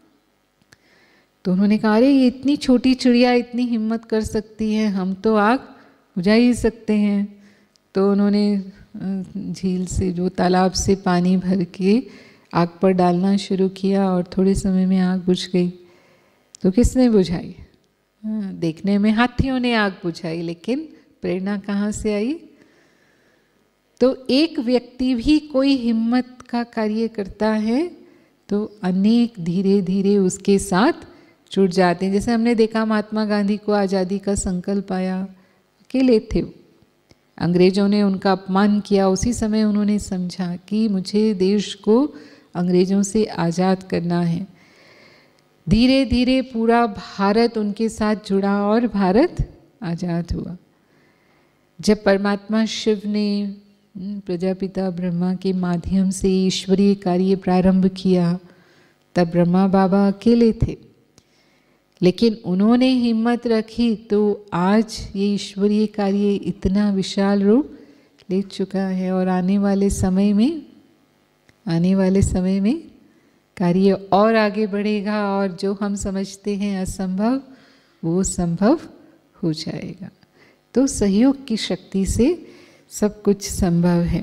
तो उन्होंने कहा अरे ये इतनी छोटी चिड़िया इतनी हिम्मत कर सकती है, हम तो आग बुझा ही सकते हैं। तो उन्होंने झील से, जो तालाब से पानी भर के आग पर डालना शुरू किया और थोड़े समय में आग बुझ गई। तो किसने बुझाई? हाँ, देखने में हाथियों ने आग बुझाई, लेकिन प्रेरणा कहाँ से आई? तो एक व्यक्ति भी कोई हिम्मत का कार्य करता है तो अनेक धीरे धीरे उसके साथ जुड़ जाते हैं। जैसे हमने देखा महात्मा गांधी को आज़ादी का संकल्प आया, अकेले थे वो, अंग्रेज़ों ने उनका अपमान किया, उसी समय उन्होंने समझा कि मुझे देश को अंग्रेज़ों से आज़ाद करना है। धीरे धीरे पूरा भारत उनके साथ जुड़ा और भारत आज़ाद हुआ। जब परमात्मा शिव ने प्रजापिता ब्रह्मा के माध्यम से ईश्वरीय कार्य प्रारंभ किया, तब ब्रह्मा बाबा अकेले थे, लेकिन उन्होंने हिम्मत रखी तो आज ये ईश्वरीय कार्य इतना विशाल रूप ले चुका है। और आने वाले समय में आने वाले समय में कार्य और आगे बढ़ेगा और जो हम समझते हैं असंभव वो संभव हो जाएगा। तो सहयोग की शक्ति से सब कुछ संभव है।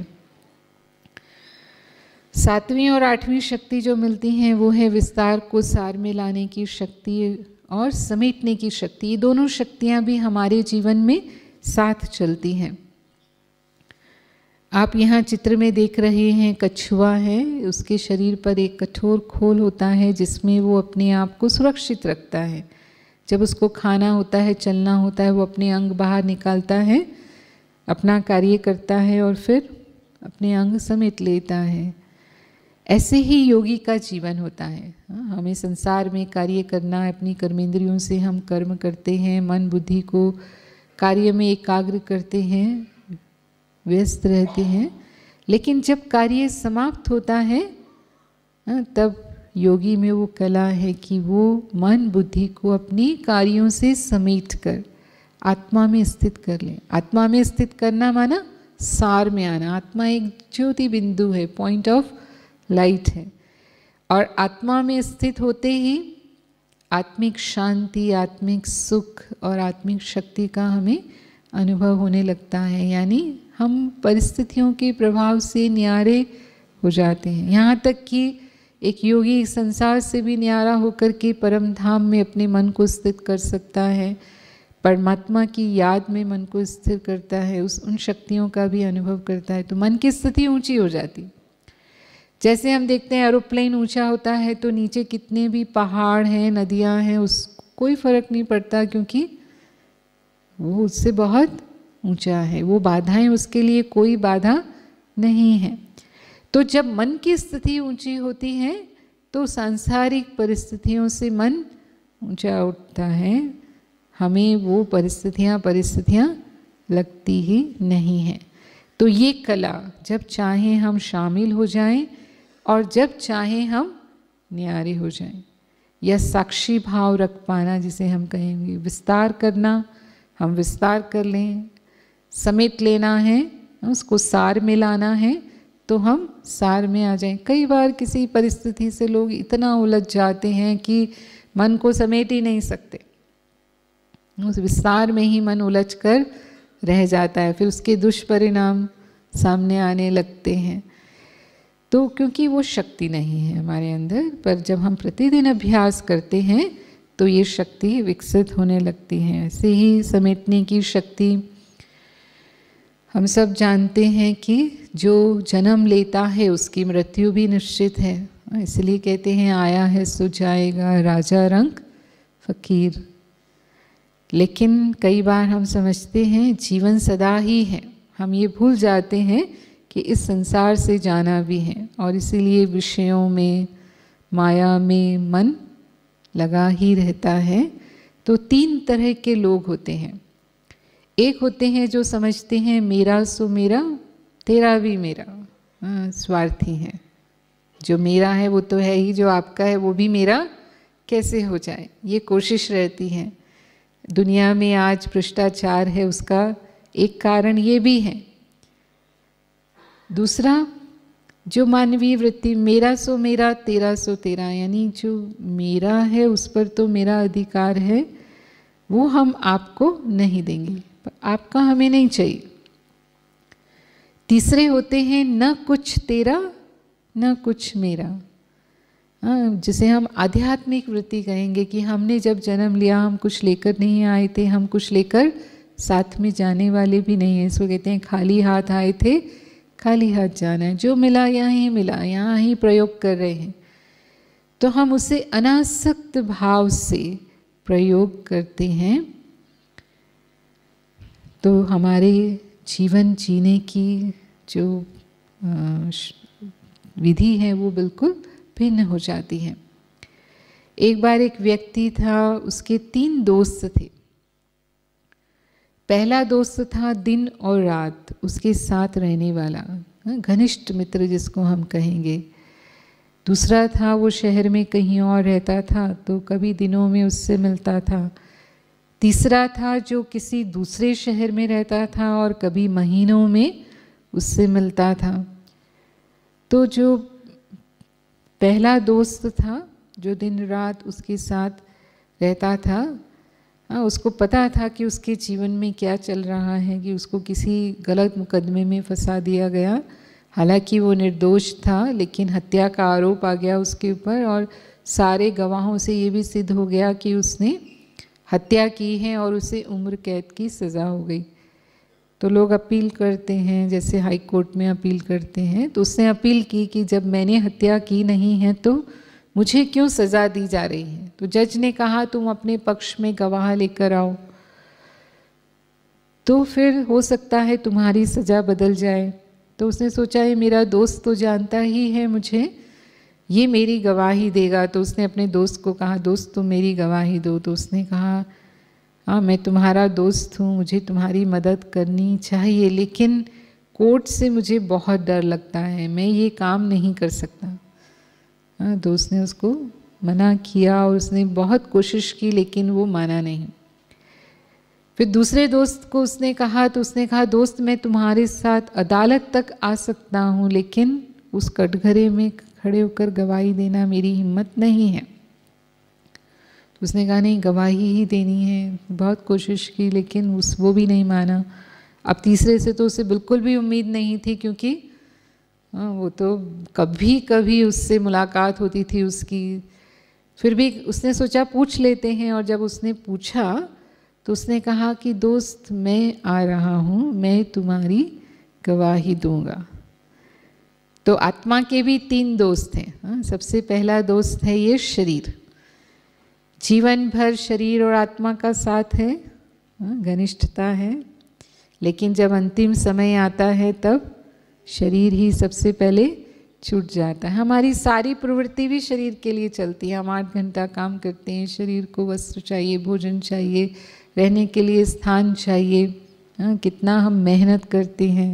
सातवीं और आठवीं शक्ति जो मिलती हैं वो है विस्तार को सार में लाने की शक्ति और समेटने की शक्ति। ये दोनों शक्तियाँ भी हमारे जीवन में साथ चलती हैं। आप यहाँ चित्र में देख रहे हैं कछुआ है, उसके शरीर पर एक कठोर खोल होता है जिसमें वो अपने आप को सुरक्षित रखता है। जब उसको खाना होता है, चलना होता है, वो अपने अंग बाहर निकालता है, अपना कार्य करता है और फिर अपने अंग समेट लेता है। ऐसे ही योगी का जीवन होता है। हमें संसार में कार्य करना है, अपनी कर्मेंद्रियों से हम कर्म करते हैं, मन बुद्धि को कार्य में एकाग्र करते हैं, व्यस्त रहते हैं, लेकिन जब कार्य समाप्त होता है तब योगी में वो कला है कि वो मन बुद्धि को अपनी कार्यों से समेट कर आत्मा में स्थित कर ले। आत्मा में स्थित करना माना सार में आना। आत्मा एक ज्योति बिंदु है, पॉइंट ऑफ लाइट है, और आत्मा में स्थित होते ही आत्मिक शांति, आत्मिक सुख और आत्मिक शक्ति का हमें अनुभव होने लगता है। यानी हम परिस्थितियों के प्रभाव से न्यारे हो जाते हैं। यहाँ तक कि एक योगी संसार से भी न्यारा होकर के परम धाम में अपने मन को स्थित कर सकता है, परमात्मा की याद में मन को स्थिर करता है, उस उन शक्तियों का भी अनुभव करता है, तो मन की स्थिति ऊंची हो जाती। जैसे हम देखते हैं एरोप्लेन ऊंचा होता है तो नीचे कितने भी पहाड़ हैं, नदियां हैं, उसको कोई फर्क नहीं पड़ता क्योंकि वो उससे बहुत ऊंचा है, वो बाधाएं उसके लिए कोई बाधा नहीं है। तो जब मन की स्थिति ऊंची होती है तो सांसारिक परिस्थितियों से मन ऊंचा उठता है, हमें वो परिस्थितियाँ परिस्थितियाँ लगती ही नहीं हैं। तो ये कला जब चाहें हम शामिल हो जाएं और जब चाहें हम न्यारे हो जाएं, या साक्षी भाव रख पाना जिसे हम कहेंगे, विस्तार करना, हम विस्तार कर लें, समेट लेना है, उसको सार में लाना है तो हम सार में आ जाएं। कई बार किसी परिस्थिति से लोग इतना उलझ जाते हैं कि मन को समेट ही नहीं सकते, उस विस्तार में ही मन उलझ कर रह जाता है, फिर उसके दुष्परिणाम सामने आने लगते हैं। तो क्योंकि वो शक्ति नहीं है हमारे अंदर, पर जब हम प्रतिदिन अभ्यास करते हैं तो ये शक्ति विकसित होने लगती है। ऐसे ही समेटने की शक्ति, हम सब जानते हैं कि जो जन्म लेता है उसकी मृत्यु भी निश्चित है, इसलिए कहते हैं आया है सो जाएगा राजा रंग फकीर। लेकिन कई बार हम समझते हैं जीवन सदा ही है, हम ये भूल जाते हैं कि इस संसार से जाना भी है, और इसीलिए विषयों में, माया में मन लगा ही रहता है। तो तीन तरह के लोग होते हैं। एक होते हैं जो समझते हैं मेरा सो मेरा, तेरा भी मेरा, हाँ, स्वार्थी हैं। जो मेरा है वो तो है ही, जो आपका है वो भी मेरा कैसे हो जाए, ये कोशिश रहती है। दुनिया में आज भ्रष्टाचार है, उसका एक कारण ये भी है। दूसरा, जो मानवीय वृत्ति मेरा सो मेरा, तेरा सो तेरा, यानी जो मेरा है उस पर तो मेरा अधिकार है, वो हम आपको नहीं देंगे, आपका हमें नहीं चाहिए। तीसरे होते हैं न कुछ तेरा न कुछ मेरा, हाँ, जिसे हम आध्यात्मिक वृत्ति कहेंगे कि हमने जब जन्म लिया हम कुछ लेकर नहीं आए थे, हम कुछ लेकर साथ में जाने वाले भी नहीं हैं। इसको कहते हैं खाली हाथ आए थे खाली हाथ जाना है, जो मिला यहाँ ही मिला, यहाँ ही प्रयोग कर रहे हैं। तो हम उसे अनासक्त भाव से प्रयोग करते हैं। तो हमारे जीवन जीने की जो विधि है वो बिल्कुल भिन्न हो जाती है। एक बार एक व्यक्ति था, उसके तीन दोस्त थे। पहला दोस्त था दिन और रात उसके साथ रहने वाला, घनिष्ठ मित्र जिसको हम कहेंगे। दूसरा था वो शहर में कहीं और रहता था तो कभी दिनों में उससे मिलता था। तीसरा था जो किसी दूसरे शहर में रहता था और कभी महीनों में उससे मिलता था। तो जो पहला दोस्त था जो दिन रात उसके साथ रहता था, हाँ, उसको पता था कि उसके जीवन में क्या चल रहा है, कि उसको किसी गलत मुकदमे में फंसा दिया गया। हालांकि वो निर्दोष था लेकिन हत्या का आरोप आ गया उसके ऊपर और सारे गवाहों से ये भी सिद्ध हो गया कि उसने हत्या की है और उसे उम्र कैद की सज़ा हो गई। तो लोग अपील करते हैं, जैसे हाई कोर्ट में अपील करते हैं, तो उसने अपील की कि जब मैंने हत्या की नहीं है तो मुझे क्यों सज़ा दी जा रही है। तो जज ने कहा तुम अपने पक्ष में गवाह लेकर आओ, तो फिर हो सकता है तुम्हारी सज़ा बदल जाए। तो उसने सोचा ये मेरा दोस्त तो जानता ही है मुझे, ये मेरी गवाही देगा। तो उसने अपने दोस्त को कहा दोस्त तुम मेरी गवाही दो। तो उसने कहा हाँ मैं तुम्हारा दोस्त हूँ, मुझे तुम्हारी मदद करनी चाहिए, लेकिन कोर्ट से मुझे बहुत डर लगता है, मैं ये काम नहीं कर सकता। हाँ, दोस्त ने उसको मना किया और उसने बहुत कोशिश की लेकिन वो माना नहीं। फिर दूसरे दोस्त को उसने कहा तो उसने कहा दोस्त मैं तुम्हारे साथ अदालत तक आ सकता हूँ लेकिन उस कटघरे में खड़े होकर गवाही देना मेरी हिम्मत नहीं है। तो उसने कहा नहीं गवाही ही देनी है। बहुत कोशिश की लेकिन उस वो भी नहीं माना। अब तीसरे से तो उसे बिल्कुल भी उम्मीद नहीं थी क्योंकि हाँ, वो तो कभी कभी उससे मुलाकात होती थी उसकी। फिर भी उसने सोचा पूछ लेते हैं और जब उसने पूछा तो उसने कहा कि दोस्त मैं आ रहा हूँ, मैं तुम्हारी गवाही दूंगा। तो आत्मा के भी तीन दोस्त हैं। हाँ, सबसे पहला दोस्त है ये शरीर, जीवन भर शरीर और आत्मा का साथ है, हाँ, घनिष्ठता है। लेकिन जब अंतिम समय आता है तब शरीर ही सबसे पहले छूट जाता है। हमारी सारी प्रवृत्ति भी शरीर के लिए चलती है। हम आठ घंटा काम करते हैं, शरीर को वस्त्र चाहिए, भोजन चाहिए, रहने के लिए स्थान चाहिए, हाँ, कितना हम मेहनत करते हैं।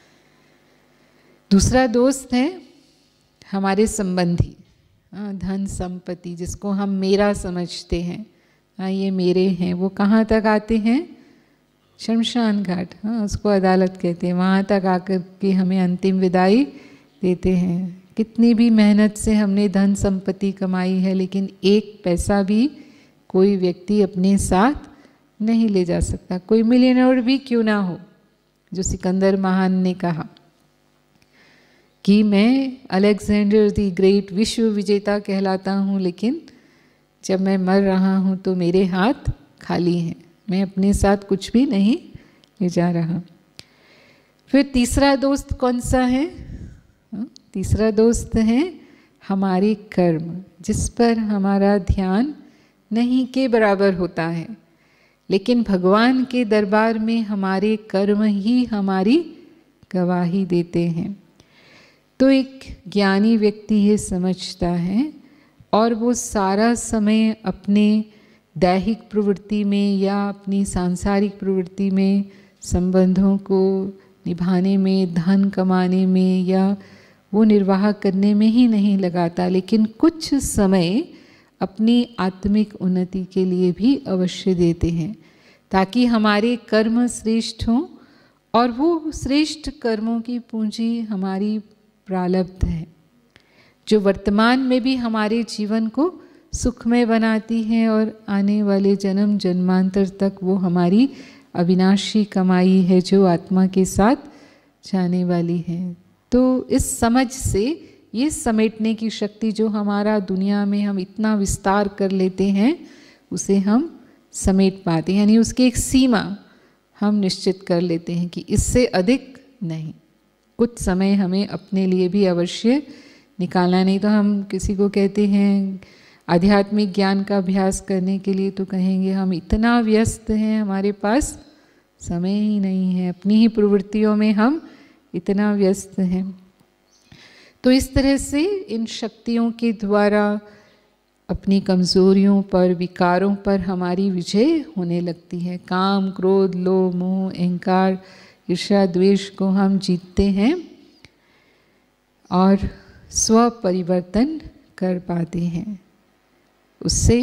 दूसरा दोस्त है हमारे संबंधी, हाँ, धन संपत्ति जिसको हम मेरा समझते हैं, हाँ ये मेरे हैं। वो कहाँ तक आते हैं? शमशान घाट, हाँ उसको अदालत कहते हैं। वहाँ तक आकर के हमें अंतिम विदाई देते हैं। कितनी भी मेहनत से हमने धन संपत्ति कमाई है लेकिन एक पैसा भी कोई व्यक्ति अपने साथ नहीं ले जा सकता, कोई मिलियनर भी क्यों ना हो। जो सिकंदर महान ने कहा कि मैं अलेक्जेंडर द ग्रेट विश्व विजेता कहलाता हूँ लेकिन जब मैं मर रहा हूँ तो मेरे हाथ खाली हैं, मैं अपने साथ कुछ भी नहीं ले जा रहा। फिर तीसरा दोस्त कौन सा है? तीसरा दोस्त है हमारे कर्म, जिस पर हमारा ध्यान नहीं के बराबर होता है लेकिन भगवान के दरबार में हमारे कर्म ही हमारी गवाही देते हैं। तो एक ज्ञानी व्यक्ति ये समझता है और वो सारा समय अपने दैहिक प्रवृत्ति में या अपनी सांसारिक प्रवृत्ति में, संबंधों को निभाने में, धन कमाने में या वो निर्वाह करने में ही नहीं लगाता, लेकिन कुछ समय अपनी आत्मिक उन्नति के लिए भी अवश्य देते हैं ताकि हमारे कर्म श्रेष्ठ हों। और वो श्रेष्ठ कर्मों की पूंजी हमारी प्रारब्ध है जो वर्तमान में भी हमारे जीवन को सुखमय बनाती है और आने वाले जन्म जन्मांतर तक वो हमारी अविनाशी कमाई है जो आत्मा के साथ जाने वाली है। तो इस समझ से ये समेटने की शक्ति जो हमारा दुनिया में हम इतना विस्तार कर लेते हैं उसे हम समेट पाते हैं, यानी उसकी एक सीमा हम निश्चित कर लेते हैं कि इससे अधिक नहीं। कुछ समय हमें अपने लिए भी अवश्य निकालना, नहीं तो हम किसी को कहते हैं आध्यात्मिक ज्ञान का अभ्यास करने के लिए तो कहेंगे हम इतना व्यस्त हैं, हमारे पास समय ही नहीं है, अपनी ही प्रवृत्तियों में हम इतना व्यस्त हैं। तो इस तरह से इन शक्तियों के द्वारा अपनी कमज़ोरियों पर, विकारों पर हमारी विजय होने लगती है। काम, क्रोध, लोभ, मोह, अहंकार, ईर्ष्या, द्वेष को हम जीतते हैं और स्व परिवर्तन कर पाते हैं। उससे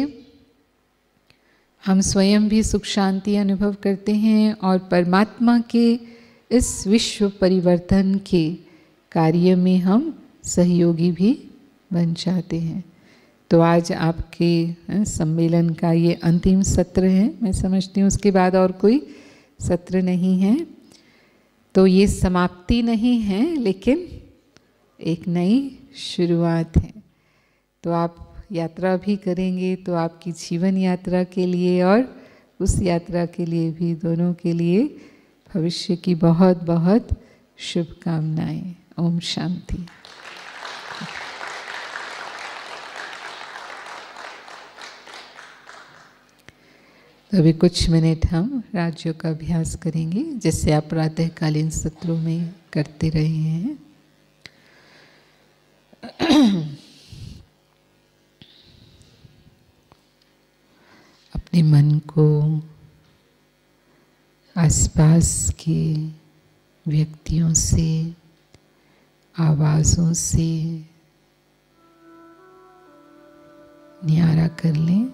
हम स्वयं भी सुख शांति अनुभव करते हैं और परमात्मा के इस विश्व परिवर्तन के कार्य में हम सहयोगी भी बन जाते हैं। तो आज आपके सम्मेलन का ये अंतिम सत्र है, मैं समझती हूँ उसके बाद और कोई सत्र नहीं है। तो ये समाप्ति नहीं है, लेकिन एक नई शुरुआत है। तो आप यात्रा भी करेंगे तो आपकी जीवन यात्रा के लिए और उस यात्रा के लिए भी, दोनों के लिए भविष्य की बहुत बहुत शुभकामनाएं। ओम शांति। तो अभी कुछ मिनट हम राजयोग का अभ्यास करेंगे, जैसे आप प्रातःकालीन सत्रों में करते रहे हैं। अपने मन को आसपास के व्यक्तियों से, आवाज़ों से न्यारा कर लें।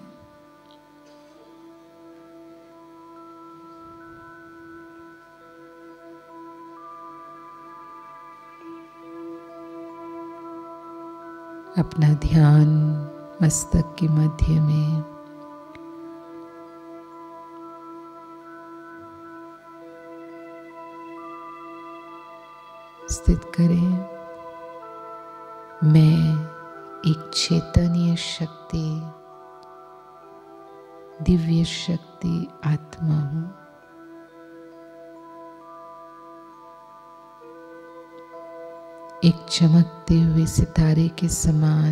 अपना ध्यान मस्तक के मध्य में स्थित करें। मैं एक चैतन्य शक्ति, दिव्य शक्ति आत्मा हूँ। एक चमकते हुए सितारे के समान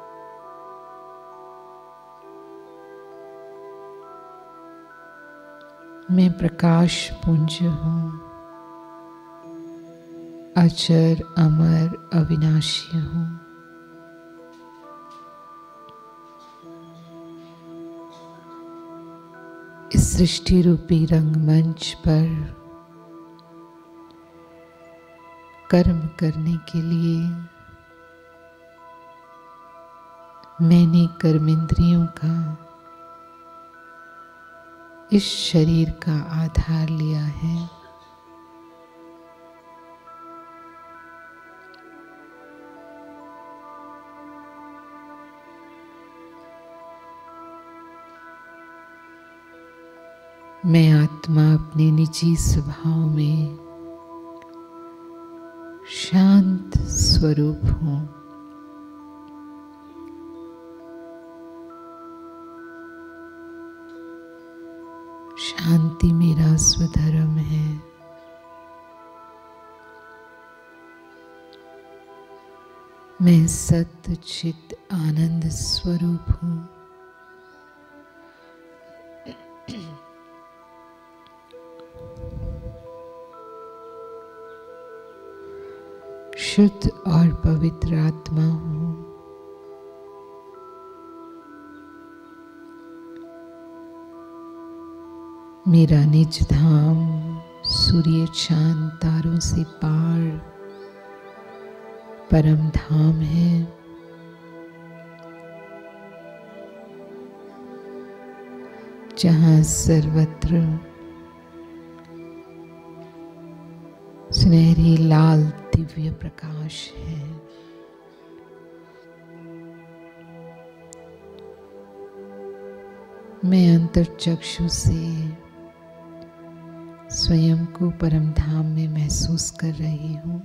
मैं प्रकाश पुंज हूँ, अचर अमर अविनाशी हूँ। इस सृष्टि रूपी रंगमंच पर कर्म करने के लिए मैंने कर्मेंद्रियों का, इस शरीर का आधार लिया है। मैं आत्मा अपने निजी स्वभाव में शांत स्वरूप हूँ। शांति मेरा स्वधर्म है। मैं सत्य चित आनंद स्वरूप हूँ। शुद्ध और पवित्र आत्मा हूँ। मेरा निज धाम सूर्य चांद तारों से पार परम धाम है। जहाँ सर्वत्र सुनहरी लाल दिव्य प्रकाश है। मैं अंतर्चक्षु से स्वयं को परम धाम में महसूस कर रही हूँ।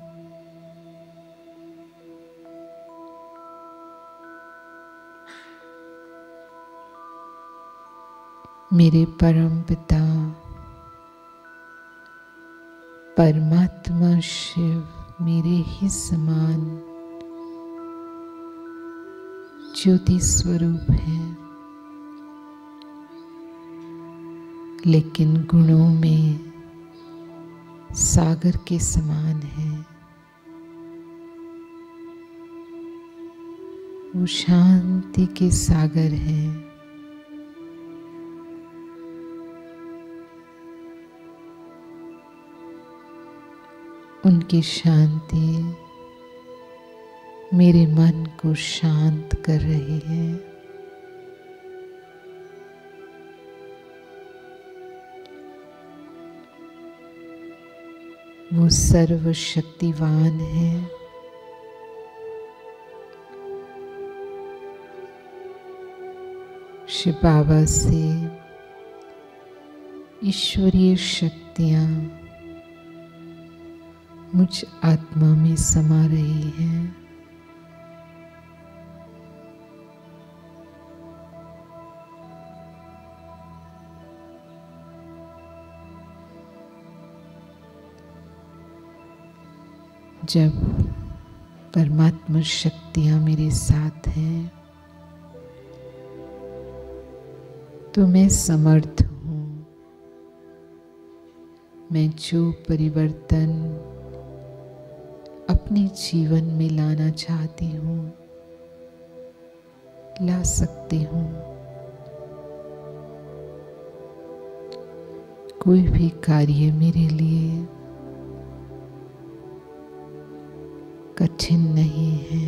मेरे परम पिता परमात्मा शिव मेरे ही समान ज्योति स्वरूप है, लेकिन गुणों में सागर के समान है। वो शांति के सागर हैं। उनकी शांति मेरे मन को शांत कर रही है। वो सर्वशक्तिवान है। शिव बाबा से ईश्वरीय शक्तियाँ मुझ आत्मा में समा रही हैं। जब परमात्मा शक्तियाँ मेरे साथ हैं तो मैं समर्थ हूँ। मैं जो परिवर्तन अपने जीवन में लाना चाहती हूँ ला सकती हूँ। कोई भी कार्य मेरे लिए कठिन नहीं है।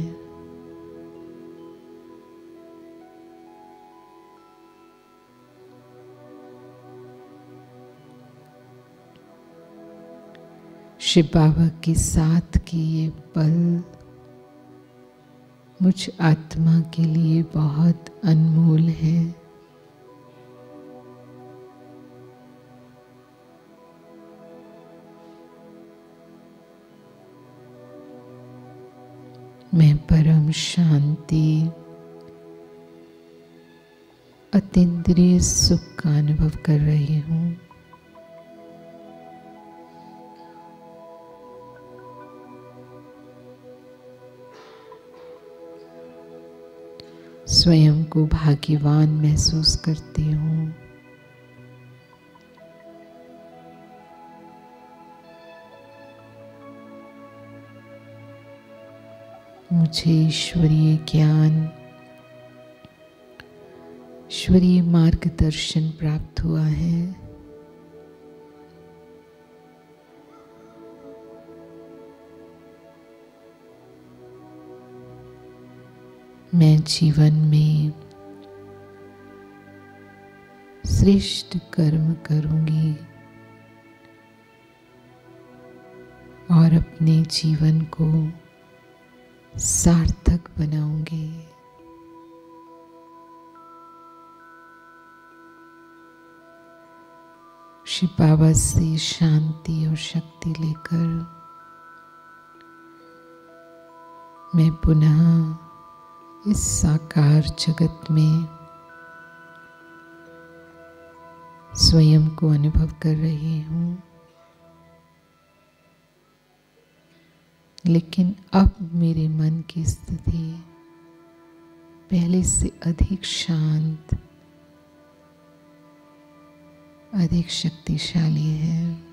शिव बाबा के साथ की ये पल मुझ आत्मा के लिए बहुत अनमोल है। मैं परम शांति अतीन्द्रिय सुख का अनुभव कर रही हूँ। स्वयं को भाग्यवान महसूस करती हूँ। मुझे ईश्वरीय ज्ञान, ईश्वरीय मार्गदर्शन प्राप्त हुआ है। मैं जीवन में श्रेष्ठ कर्म करूंगी और अपने जीवन को सार्थक बनाऊंगी। शिव बाबा से शांति और शक्ति लेकर मैं पुनः इस साकार जगत में स्वयं को अनुभव कर रही हूँ। लेकिन अब मेरे मन की स्थिति पहले से अधिक शांत, अधिक शक्तिशाली है।